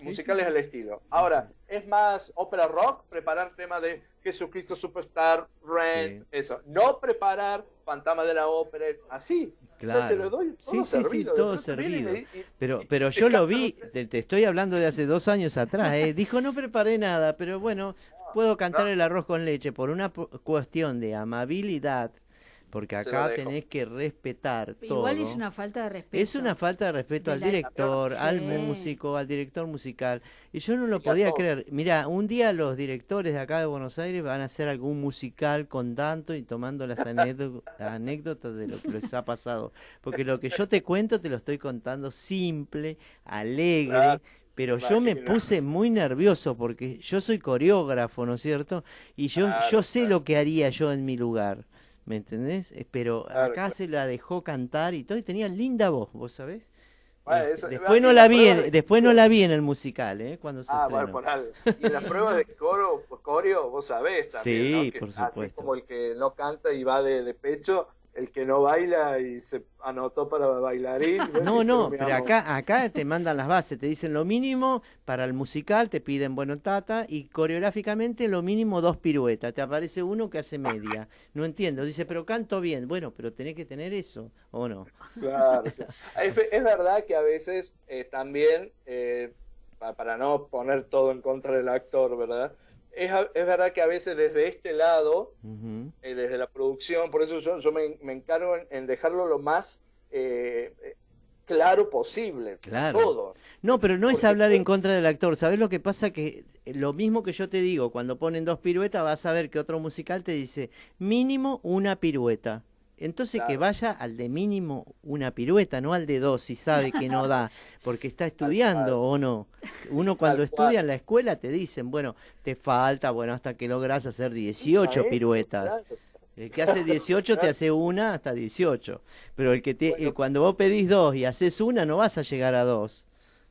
sí, musicales sí. al estilo. Ahora, es más ópera rock, preparar temas de Jesucristo Superstar, Rent, sí. eso. No preparar Fantasma de la Ópera, así. Claro. O sea, se lo doy todo sí, servido. Sí, sí, todo servido. Y, y, pero, pero yo lo vi, te, te estoy hablando de hace dos años atrás, ¿eh? Dijo, no preparé nada, pero bueno, puedo cantar no. el arroz con leche por una cuestión de amabilidad. Porque acá tenés que respetar todo. Igual es una falta de respeto. Es una falta de respeto de al la... director, sí. al músico, al director musical. Y yo no lo podía todo. creer. Mirá, un día los directores de acá de Buenos Aires van a hacer algún musical con tanto y tomando las anécdotas de lo que les ha pasado. Porque lo que yo te cuento te lo estoy contando simple, alegre. Claro. Pero yo me puse muy nervioso porque yo soy coreógrafo, ¿no es cierto? Y yo, claro, yo sé claro. lo que haría yo en mi lugar. ¿Me entendés? Pero claro, acá claro. se la dejó cantar y todo, y tenía linda voz, ¿vos sabés? Bueno, eso, después no la vi, en, de... después no la vi en el musical, ¿eh? Cuando se ah, estrenó. bueno, por algo. Y en las pruebas de coro, coreo, vos sabés también, sí, ¿no? Que por supuesto. Así como el que no canta y va de, de pecho, el que no baila y se anotó para bailarín. No, no, pero, pero acá acá te mandan las bases, te dicen lo mínimo para el musical, te piden, bueno, tata, y coreográficamente lo mínimo dos piruetas, te aparece uno que hace media. No entiendo, dice, pero canto bien. Bueno, pero tenés que tener eso, ¿o no? Claro, claro. Es, es verdad que a veces eh, también, eh, para no poner todo en contra del actor, ¿verdad? Es, es verdad que a veces desde este lado, uh-huh. eh, desde la producción, por eso yo, yo me, me encargo en, en dejarlo lo más eh, claro posible, claro. todo. No, pero no Porque es hablar fue... en contra del actor. ¿Sabés lo que pasa? Que lo mismo que yo te digo, cuando ponen dos piruetas, vas a ver que otro musical te dice mínimo una pirueta. Entonces claro. que vaya al de mínimo una pirueta, no al de dos, si sabe que no da, porque está estudiando o no. Uno cuando estudia en la escuela te dicen, bueno, te falta, bueno, hasta que logras hacer dieciocho piruetas. El que hace dieciocho te hace una hasta dieciocho. Pero el que te, bueno, el, cuando vos pedís dos y haces una, no vas a llegar a dos.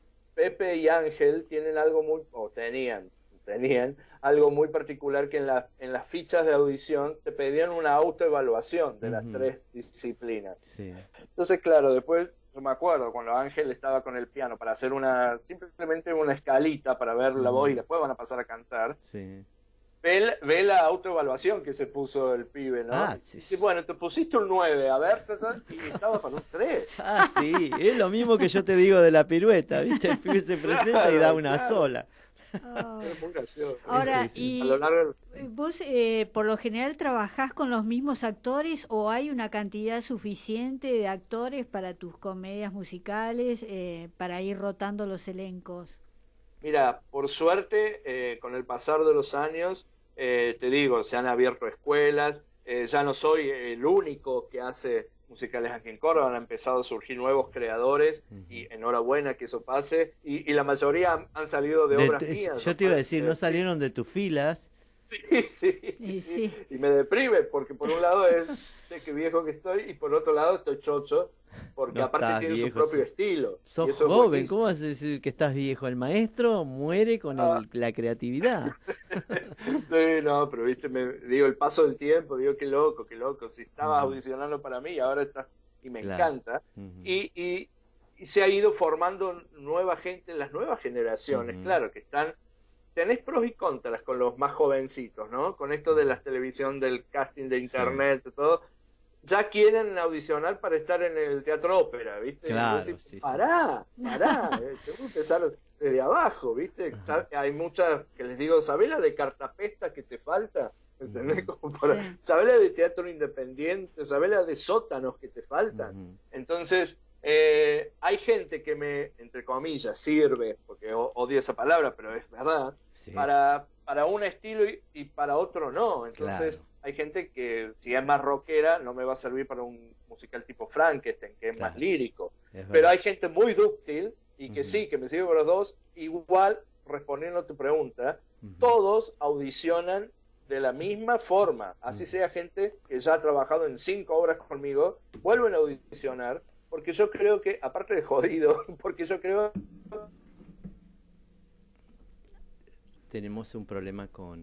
Pepe y Ángel tienen algo muy, o tenían, tenían algo muy particular, que en, la, en las fichas de audición te pedían una autoevaluación de uh-huh. las tres disciplinas. Sí. Entonces, claro, después yo me acuerdo cuando Ángel estaba con el piano para hacer una, simplemente una escalita para ver uh-huh. la voz y después van a pasar a cantar. Sí. Ve, ve la autoevaluación que se puso el pibe, ¿no? Ah, sí. Dice, bueno, te pusiste un nueve, a ver, y estaba con un tres. Ah, sí, es lo mismo que yo te digo de la pirueta, ¿viste? El pibe se presenta claro, y da una claro. sola. Oh. Es muy gracioso. Ahora, sí, sí. y a lo largo... vos eh, por lo general trabajás con los mismos actores o hay una cantidad suficiente de actores para tus comedias musicales eh, para ir rotando los elencos? Mira, por suerte, eh, con el pasar de los años, eh, te digo, se han abierto escuelas, eh, ya no soy el único que hace musicales aquí en Córdoba, han empezado a surgir nuevos creadores uh-huh. y enhorabuena que eso pase, y, y la mayoría han, han salido de, de obras mías. Yo te iba a decir, no salieron de tus filas. Sí, sí. Y, sí. y me deprime, porque por un lado es, sé qué viejo que estoy, y por otro lado estoy chocho, porque no aparte tiene viejo, su propio sos, estilo. Sos eso joven, ¿cómo vas a decir que estás viejo? El maestro muere con ah. el, la creatividad. Sí, no, pero viste, me digo, el paso del tiempo, digo, qué loco, qué loco. Si estabas uh-huh. audicionando para mí, ahora estás, y me claro. encanta. Uh-huh. Y, y, y se ha ido formando nueva gente en las nuevas generaciones, uh-huh. claro, que están... Tenés pros y contras con los más jovencitos, ¿no? Con esto de la televisión, del casting de internet, sí. todo. Ya quieren audicionar para estar en el teatro ópera, ¿viste? Claro, decís, sí, pará, sí. pará, eh, tengo que empezar desde abajo, ¿viste? Ajá. Hay muchas que les digo, ¿sabés la de cartapesta que te falta? ¿Entendés? Como para, sí. ¿sabés la de teatro independiente? ¿Sabés la de sótanos que te faltan? Uh-huh. Entonces, eh, hay gente que me, entre comillas, sirve, porque odio esa palabra, pero es verdad, sí. para, para un estilo y, y para otro no. Entonces, claro. hay gente que, si es más rockera, no me va a servir para un musical tipo Frankenstein, que es claro. más lírico. Es pero hay gente muy dúctil y que uh-huh. sí, que me sirve para los dos. Igual, respondiendo a tu pregunta, uh-huh. todos audicionan de la misma forma. Así uh-huh. sea gente que ya ha trabajado en cinco obras conmigo, vuelven a audicionar, porque yo creo que, aparte de jodido, porque yo creo... Tenemos un problema con...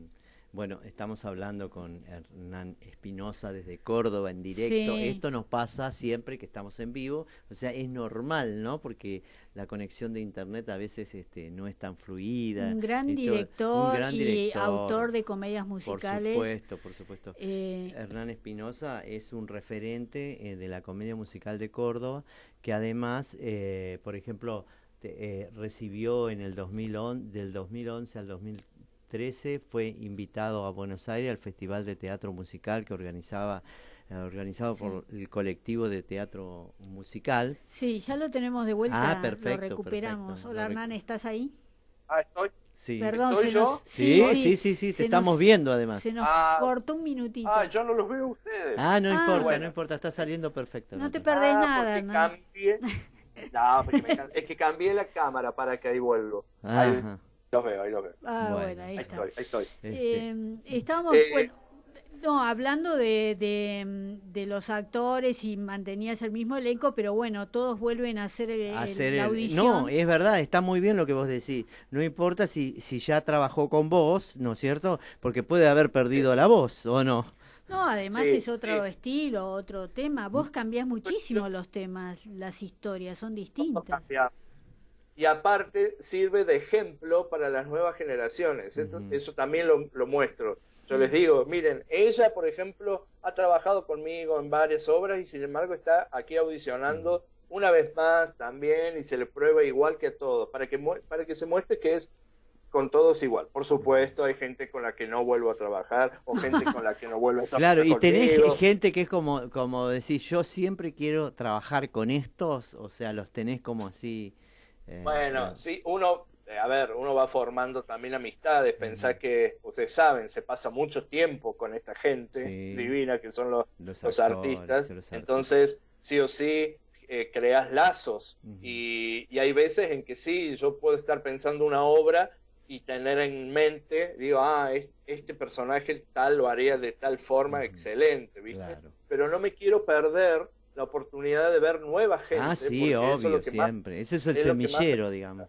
Bueno, estamos hablando con Hernán Espinosa desde Córdoba en directo. Sí. Esto nos pasa siempre que estamos en vivo, o sea, es normal, ¿no? Porque la conexión de internet a veces este, no es tan fluida. Un gran y todo. director Un gran y director, autor de comedias musicales. Por supuesto, por supuesto. Eh, Hernán Espinosa es un referente eh, de la comedia musical de Córdoba, que además, eh, por ejemplo, te, eh, recibió en el dos mil once, del dos mil once al dos mil trece, fue invitado a Buenos Aires al Festival de Teatro Musical que organizaba eh, organizado Sí. por el colectivo de teatro musical. sí, ya lo tenemos de vuelta, Ah, perfecto, lo recuperamos. perfecto. Hola Lo recu- Hernán, ¿estás ahí? Ah, estoy. Sí. Perdón, ¿Estoy se yo? nos, Sí, sí, sí, sí, se te nos- estamos viendo además. Se nos Ah. cortó un minutito. Ah, yo no los veo a ustedes. Ah, no Ah. importa, Bueno. no importa, está saliendo perfecto. No te te perdés Ah, nada, porque Hernán. cambié. No, porque me cam- es que cambié la cámara para que ahí vuelvo. Ahí Ajá. los veo, ahí los veo. Ah, bueno, Bueno, ahí Ahí está. estoy, ahí estoy. Este, Eh, estábamos, Eh, bueno, no, hablando de, de, de los actores y mantenías el mismo elenco, pero bueno, todos vuelven a hacer, el, el- hacer la el- audición. No, es verdad, está muy bien lo que vos decís. No importa si, si ya trabajó con vos, ¿no es cierto? Porque puede haber perdido la voz, ¿o no? No, además Sí, es otro sí. estilo, otro tema. Vos cambiás muchísimo los temas, las historias son distintas. Cambiar. Y aparte sirve de ejemplo para las nuevas generaciones. Esto- Ujú. Eso también lo, lo muestro. Yo les digo, miren, ella, por ejemplo, ha trabajado conmigo en varias obras y sin embargo está aquí audicionando una vez más también y se le prueba igual que a todos, para que, mu- para que se muestre que es con todos igual. Por supuesto, hay gente con la que no vuelvo a trabajar o gente con la que no vuelvo a trabajar Claro, y tenés conmigo. gente que es como, como decir, yo siempre quiero trabajar con estos, o sea, los tenés como así. eh, Bueno, eh, sí, uno, eh, a ver, uno va formando también amistades. Pensá que, ustedes saben, se pasa mucho tiempo con esta gente Sí. divina que son los, los, los actores, artistas. los artistas. Entonces, sí o sí, eh, creas lazos. Ujú. y, y hay veces en que sí, yo puedo estar pensando una obra y tener en mente, digo, ah, es- este personaje tal lo haría de tal forma Ujú. excelente, ¿viste? Claro. Pero no me quiero perder la oportunidad de ver nueva gente. Ah, sí, porque eso es obvio, lo que más- siempre. Ese es el es lo que más- semillero, digamos.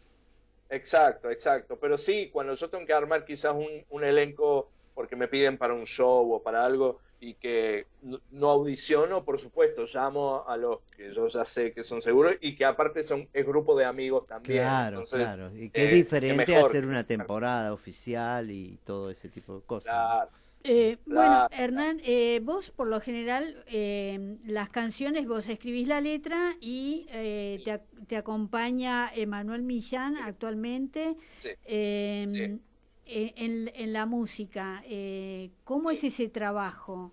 Exacto, exacto. Pero sí, cuando yo tengo que armar quizás un, un elenco porque me piden para un show o para algo y que no, no audiciono, por supuesto, llamo a los que yo ya sé que son seguros y que aparte son es grupo de amigos también. Claro, Entonces, claro. Y que eh, es qué diferente mejor. hacer una temporada oficial y todo ese tipo de cosas. ¿no? Claro. Eh, Claro. Bueno, Hernán, eh, vos por lo general eh, las canciones vos escribís la letra y eh, te, ac- te acompaña Emanuel Millán actualmente Sí. eh, Sí. eh, en, en la música. Eh, ¿Cómo es ese trabajo?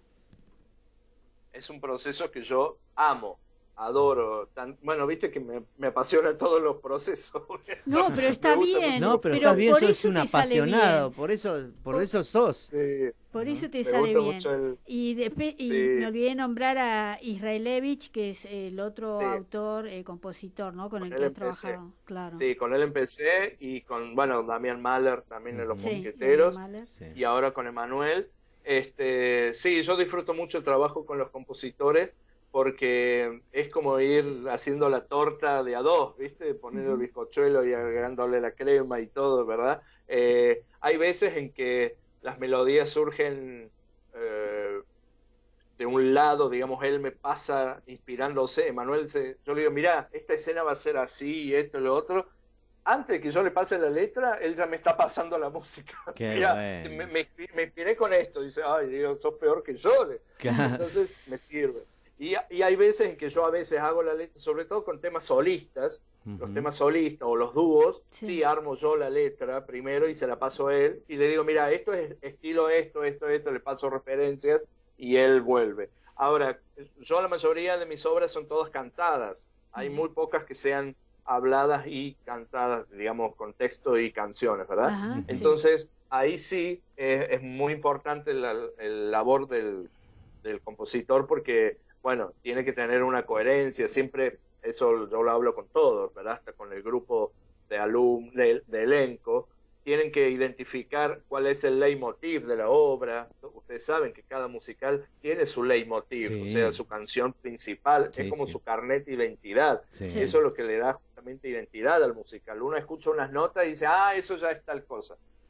Es un proceso que yo amo, adoro. Tan, bueno, viste que me, me apasionan todos los procesos. No, pero está Me gusta bien. No, pero, pero estás bien, por sos eso un te sale apasionado, bien. por eso, por, Por- eso sos. Sí, Por eso te me sale gusta bien. mucho el... Y, despe- y Sí. me olvidé de nombrar a Israelevich, que es el otro Sí. autor, eh, compositor, ¿no? Con, Con el él que has empecé. trabajado. Claro. Sí, con él empecé y con, bueno, Damián Mahler también en Los Sí, Mosqueteros Daniel Mahler. Sí. y ahora con Emanuel. Este, sí, yo disfruto mucho el trabajo con los compositores porque es como ir haciendo la torta de a dos, ¿viste? Poner el Ujú. bizcochuelo y agregándole la crema y todo, ¿verdad? Eh, hay veces en que las melodías surgen eh, de un lado, digamos, él me pasa inspirándose, Emanuel, se, yo le digo, mirá, esta escena va a ser así y esto y lo otro. Antes de que yo le pase la letra, él ya me está pasando la música. Qué Mirá, bueno. me, me, me inspiré con esto. Dice, ay, digo, sos peor que yo. Claro. Entonces, me sirve. Y, y hay veces en que yo a veces hago la letra, sobre todo con temas solistas, los Ujú. temas solistas o los dúos, Sí. sí. armo yo la letra primero y se la paso a él y le digo, mira, esto es estilo esto, esto, esto, le paso referencias y él vuelve. Ahora, yo la mayoría de mis obras son todas cantadas, hay Ujú. muy pocas que sean habladas y cantadas, digamos, con texto y canciones, ¿verdad? Ajá, sí. Entonces, ahí sí eh, es muy importante la, el labor del, del compositor porque, bueno, tiene que tener una coherencia, siempre, eso yo lo hablo con todos, ¿verdad? Hasta con el grupo de alumnos, de, de elenco, tienen que identificar cuál es el leitmotiv de la obra. Ustedes saben que cada musical tiene su leitmotiv, Sí. o sea, su canción principal, Sí, es como sí. su carnet de identidad. Sí. Sí. Eso es lo que le da justamente identidad al musical. Uno escucha unas notas y dice, ah, eso ya es tal cosa.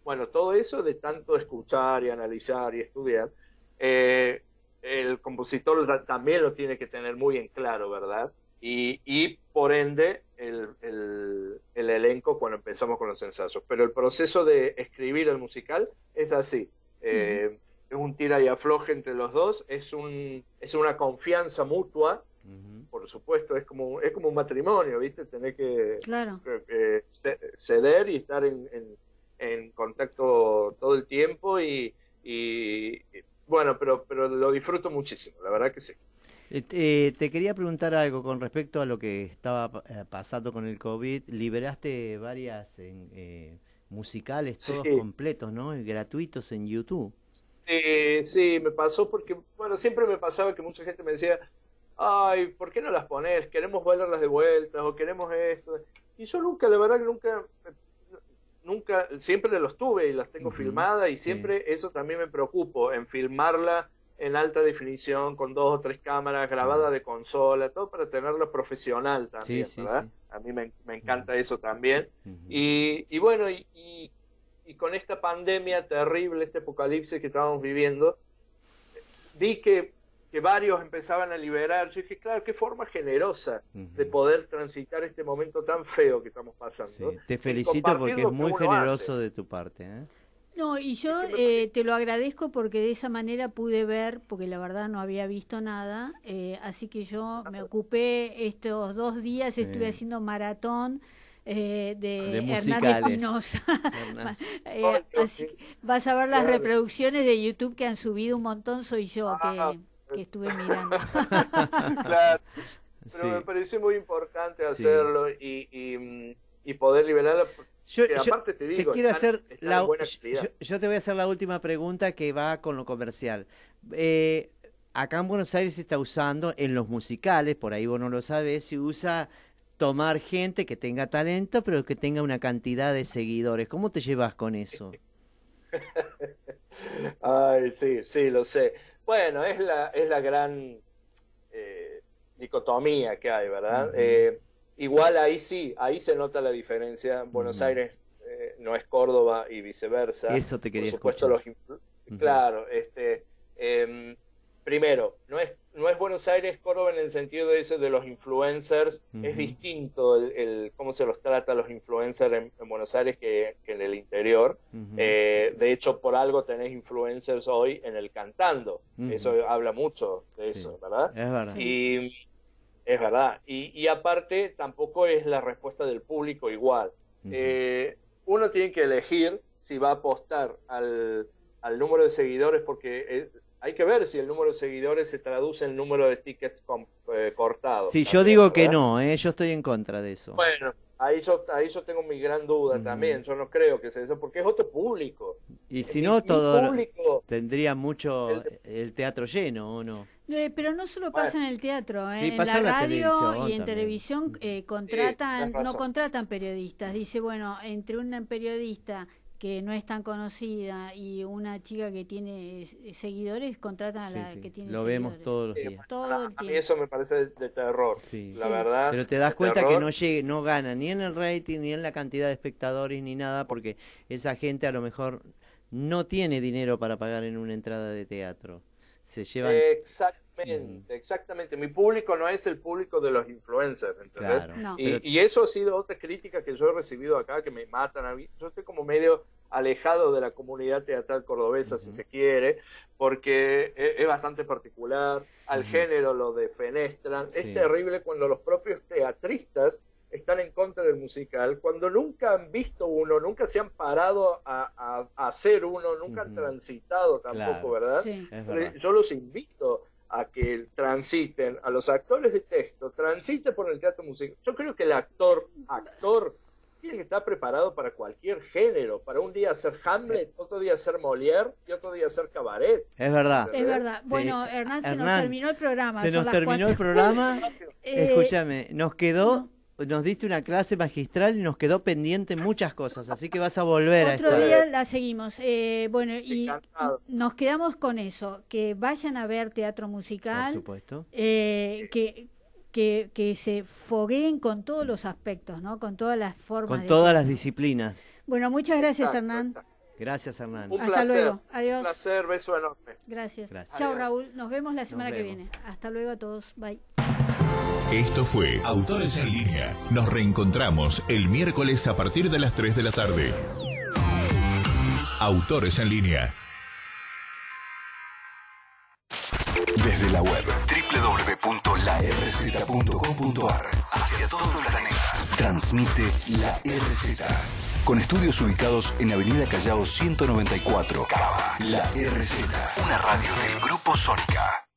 Bueno, todo eso de tanto escuchar y analizar y estudiar, eh, el compositor también lo tiene que tener muy en claro, ¿verdad? Y, y por ende el, el, el elenco cuando empezamos con los ensayos. Pero el proceso de escribir el musical es así. Eh, uh-huh. Es un tira y afloje entre los dos, es, un, es una confianza mutua. Uh-huh. Por supuesto, es como, es como un matrimonio, ¿viste? Tenés que claro. eh, ceder y estar en, en, en contacto todo el tiempo y, y bueno, pero, pero lo disfruto muchísimo, la verdad que sí. Eh, te quería preguntar algo con respecto a lo que estaba eh, pasando con el COVID. Liberaste varias eh, musicales, todos sí. completos, ¿no? Y gratuitos en YouTube. Sí, sí, me pasó porque, bueno, siempre me pasaba que mucha gente me decía, ay, ¿por qué no las pones? Queremos verlas de vuelta o queremos esto. Y yo nunca, la verdad que nunca, nunca, siempre los tuve y las tengo uh-huh. filmadas y siempre sí. eso también me preocupo, en filmarla en alta definición, con dos o tres cámaras, grabada sí. de consola, todo para tenerlo profesional también, sí, sí, ¿verdad? Sí. A mí me, me encanta uh-huh. eso también. Uh-huh. Y, y bueno, y, y, y con esta pandemia terrible, este apocalipsis que estábamos viviendo, vi que, que varios empezaban a liberar. Yo dije, claro, qué forma generosa uh-huh. de poder transitar este momento tan feo que estamos pasando. Sí. Te felicito porque es muy generoso hace. de tu parte, ¿eh? No, y yo eh, te lo agradezco porque de esa manera pude ver, porque la verdad no había visto nada, eh, así que yo me ocupé estos dos días, sí. estuve haciendo maratón eh, de, de Hernán Espinosa. eh, así que vas a ver las claro. reproducciones de YouTube que han subido un montón, soy yo que, que estuve mirando. Claro, pero sí. me pareció muy importante hacerlo sí. y, y, y poder liberarla. Yo, yo aparte te, digo, te quiero están, hacer están la, yo, yo te voy a hacer la última pregunta que va con lo comercial. Eh, acá en Buenos Aires se está usando en los musicales, por ahí vos no lo sabés, se usa tomar gente que tenga talento pero que tenga una cantidad de seguidores. ¿Cómo te llevas con eso? Ay, sí, sí, lo sé. Bueno, es la, es la gran eh, dicotomía que hay, ¿verdad? Uh-huh. eh, Igual ahí sí, ahí se nota la diferencia. Buenos mm. Aires eh, no es Córdoba y viceversa. Eso te quería Por supuesto, escuchar. Los uh-huh. Claro, este, eh, primero, no es, no es Buenos Aires, Córdoba en el sentido de ese de los influencers. Uh-huh. Es distinto el, el cómo se los trata a los influencers en, en Buenos Aires que, que en el interior. Uh-huh. Eh, de hecho, por algo tenés influencers hoy en el cantando. Uh-huh. Eso habla mucho de sí. eso, ¿verdad? Es verdad. Y... Es verdad, y, y aparte tampoco es la respuesta del público igual. Uh-huh. Eh, uno tiene que elegir si va a apostar al, al número de seguidores, porque eh, hay que ver si el número de seguidores se traduce en número de tickets com, eh, cortados. Sí, yo digo ¿verdad? que no, eh, yo estoy en contra de eso. Bueno, ahí yo, ahí yo tengo mi gran duda uh-huh. también, yo no creo que sea eso, porque es otro público. Y si no, mi, todo mi público, tendría mucho el, el teatro lleno, ¿o no? Eh, pero no solo pasa bueno, en el teatro, ¿eh? Sí, en la radio y en también. televisión eh, contratan, sí, no contratan periodistas. Dice, bueno, entre una periodista que no es tan conocida y una chica que tiene seguidores, contratan sí, a la sí. que tiene Lo seguidores. vemos todos los días. Sí, todo a, el a mí eso me parece de, de terror, sí. la sí. verdad. Pero te das cuenta terror. que no llegue, no gana ni en el rating, ni en la cantidad de espectadores, ni nada, porque esa gente a lo mejor no tiene dinero para pagar en una entrada de teatro. Se llevan... Exactamente, mm. exactamente. Mi público no es el público de los influencers, ¿entendés? Claro. No. Y, Pero... y eso ha sido otra crítica que yo he recibido acá, que me matan a mí. Yo estoy como medio alejado de la comunidad teatral cordobesa, uh-huh. si se quiere, porque es, es bastante particular. Al uh-huh. género lo defenestran. Sí. Es terrible cuando los propios teatristas están en contra del musical, cuando nunca han visto uno, nunca se han parado a, a, a hacer uno, nunca uh-huh. han transitado tampoco, claro. ¿verdad? Sí. verdad? Yo los invito a que transiten, a los actores de texto, transiten por el teatro musical. Yo creo que el actor, actor, tiene que estar preparado para cualquier género, para un día hacer Hamlet, otro día hacer Molière y otro día hacer cabaret. Es verdad. Es verdad. Bueno, sí. Hernán, se Hernán, nos terminó el programa. Se nos terminó el programa. eh, Escúchame, nos quedó... No. Nos diste una clase magistral y nos quedó pendiente muchas cosas, así que vas a volver Otro a Otro día la seguimos. Eh, bueno, y Encantado. Nos quedamos con eso, que vayan a ver teatro musical. Por supuesto. Eh, que, que, que se fogueen con todos los aspectos, ¿no? Con todas las formas. Con de todas las disciplinas. Bueno, muchas gracias, Hernán. Gracias, Hernán. Un Hasta placer. luego. Adiós. Un placer, beso enorme. Gracias. Gracias. Chao, Adiós. Raúl. Nos vemos la semana Nos que vemos. viene. Hasta luego a todos. Bye. Esto fue Autores en Línea. Nos reencontramos el miércoles a partir de las tres de la tarde. Autores en Línea. Desde la web doble u doble u doble u punto la r z punto com punto a r hacia todo el planeta. Transmite La R Z. Con estudios ubicados en Avenida Callao ciento noventa y cuatro, Cava. La R Z, una radio del Grupo Sónica.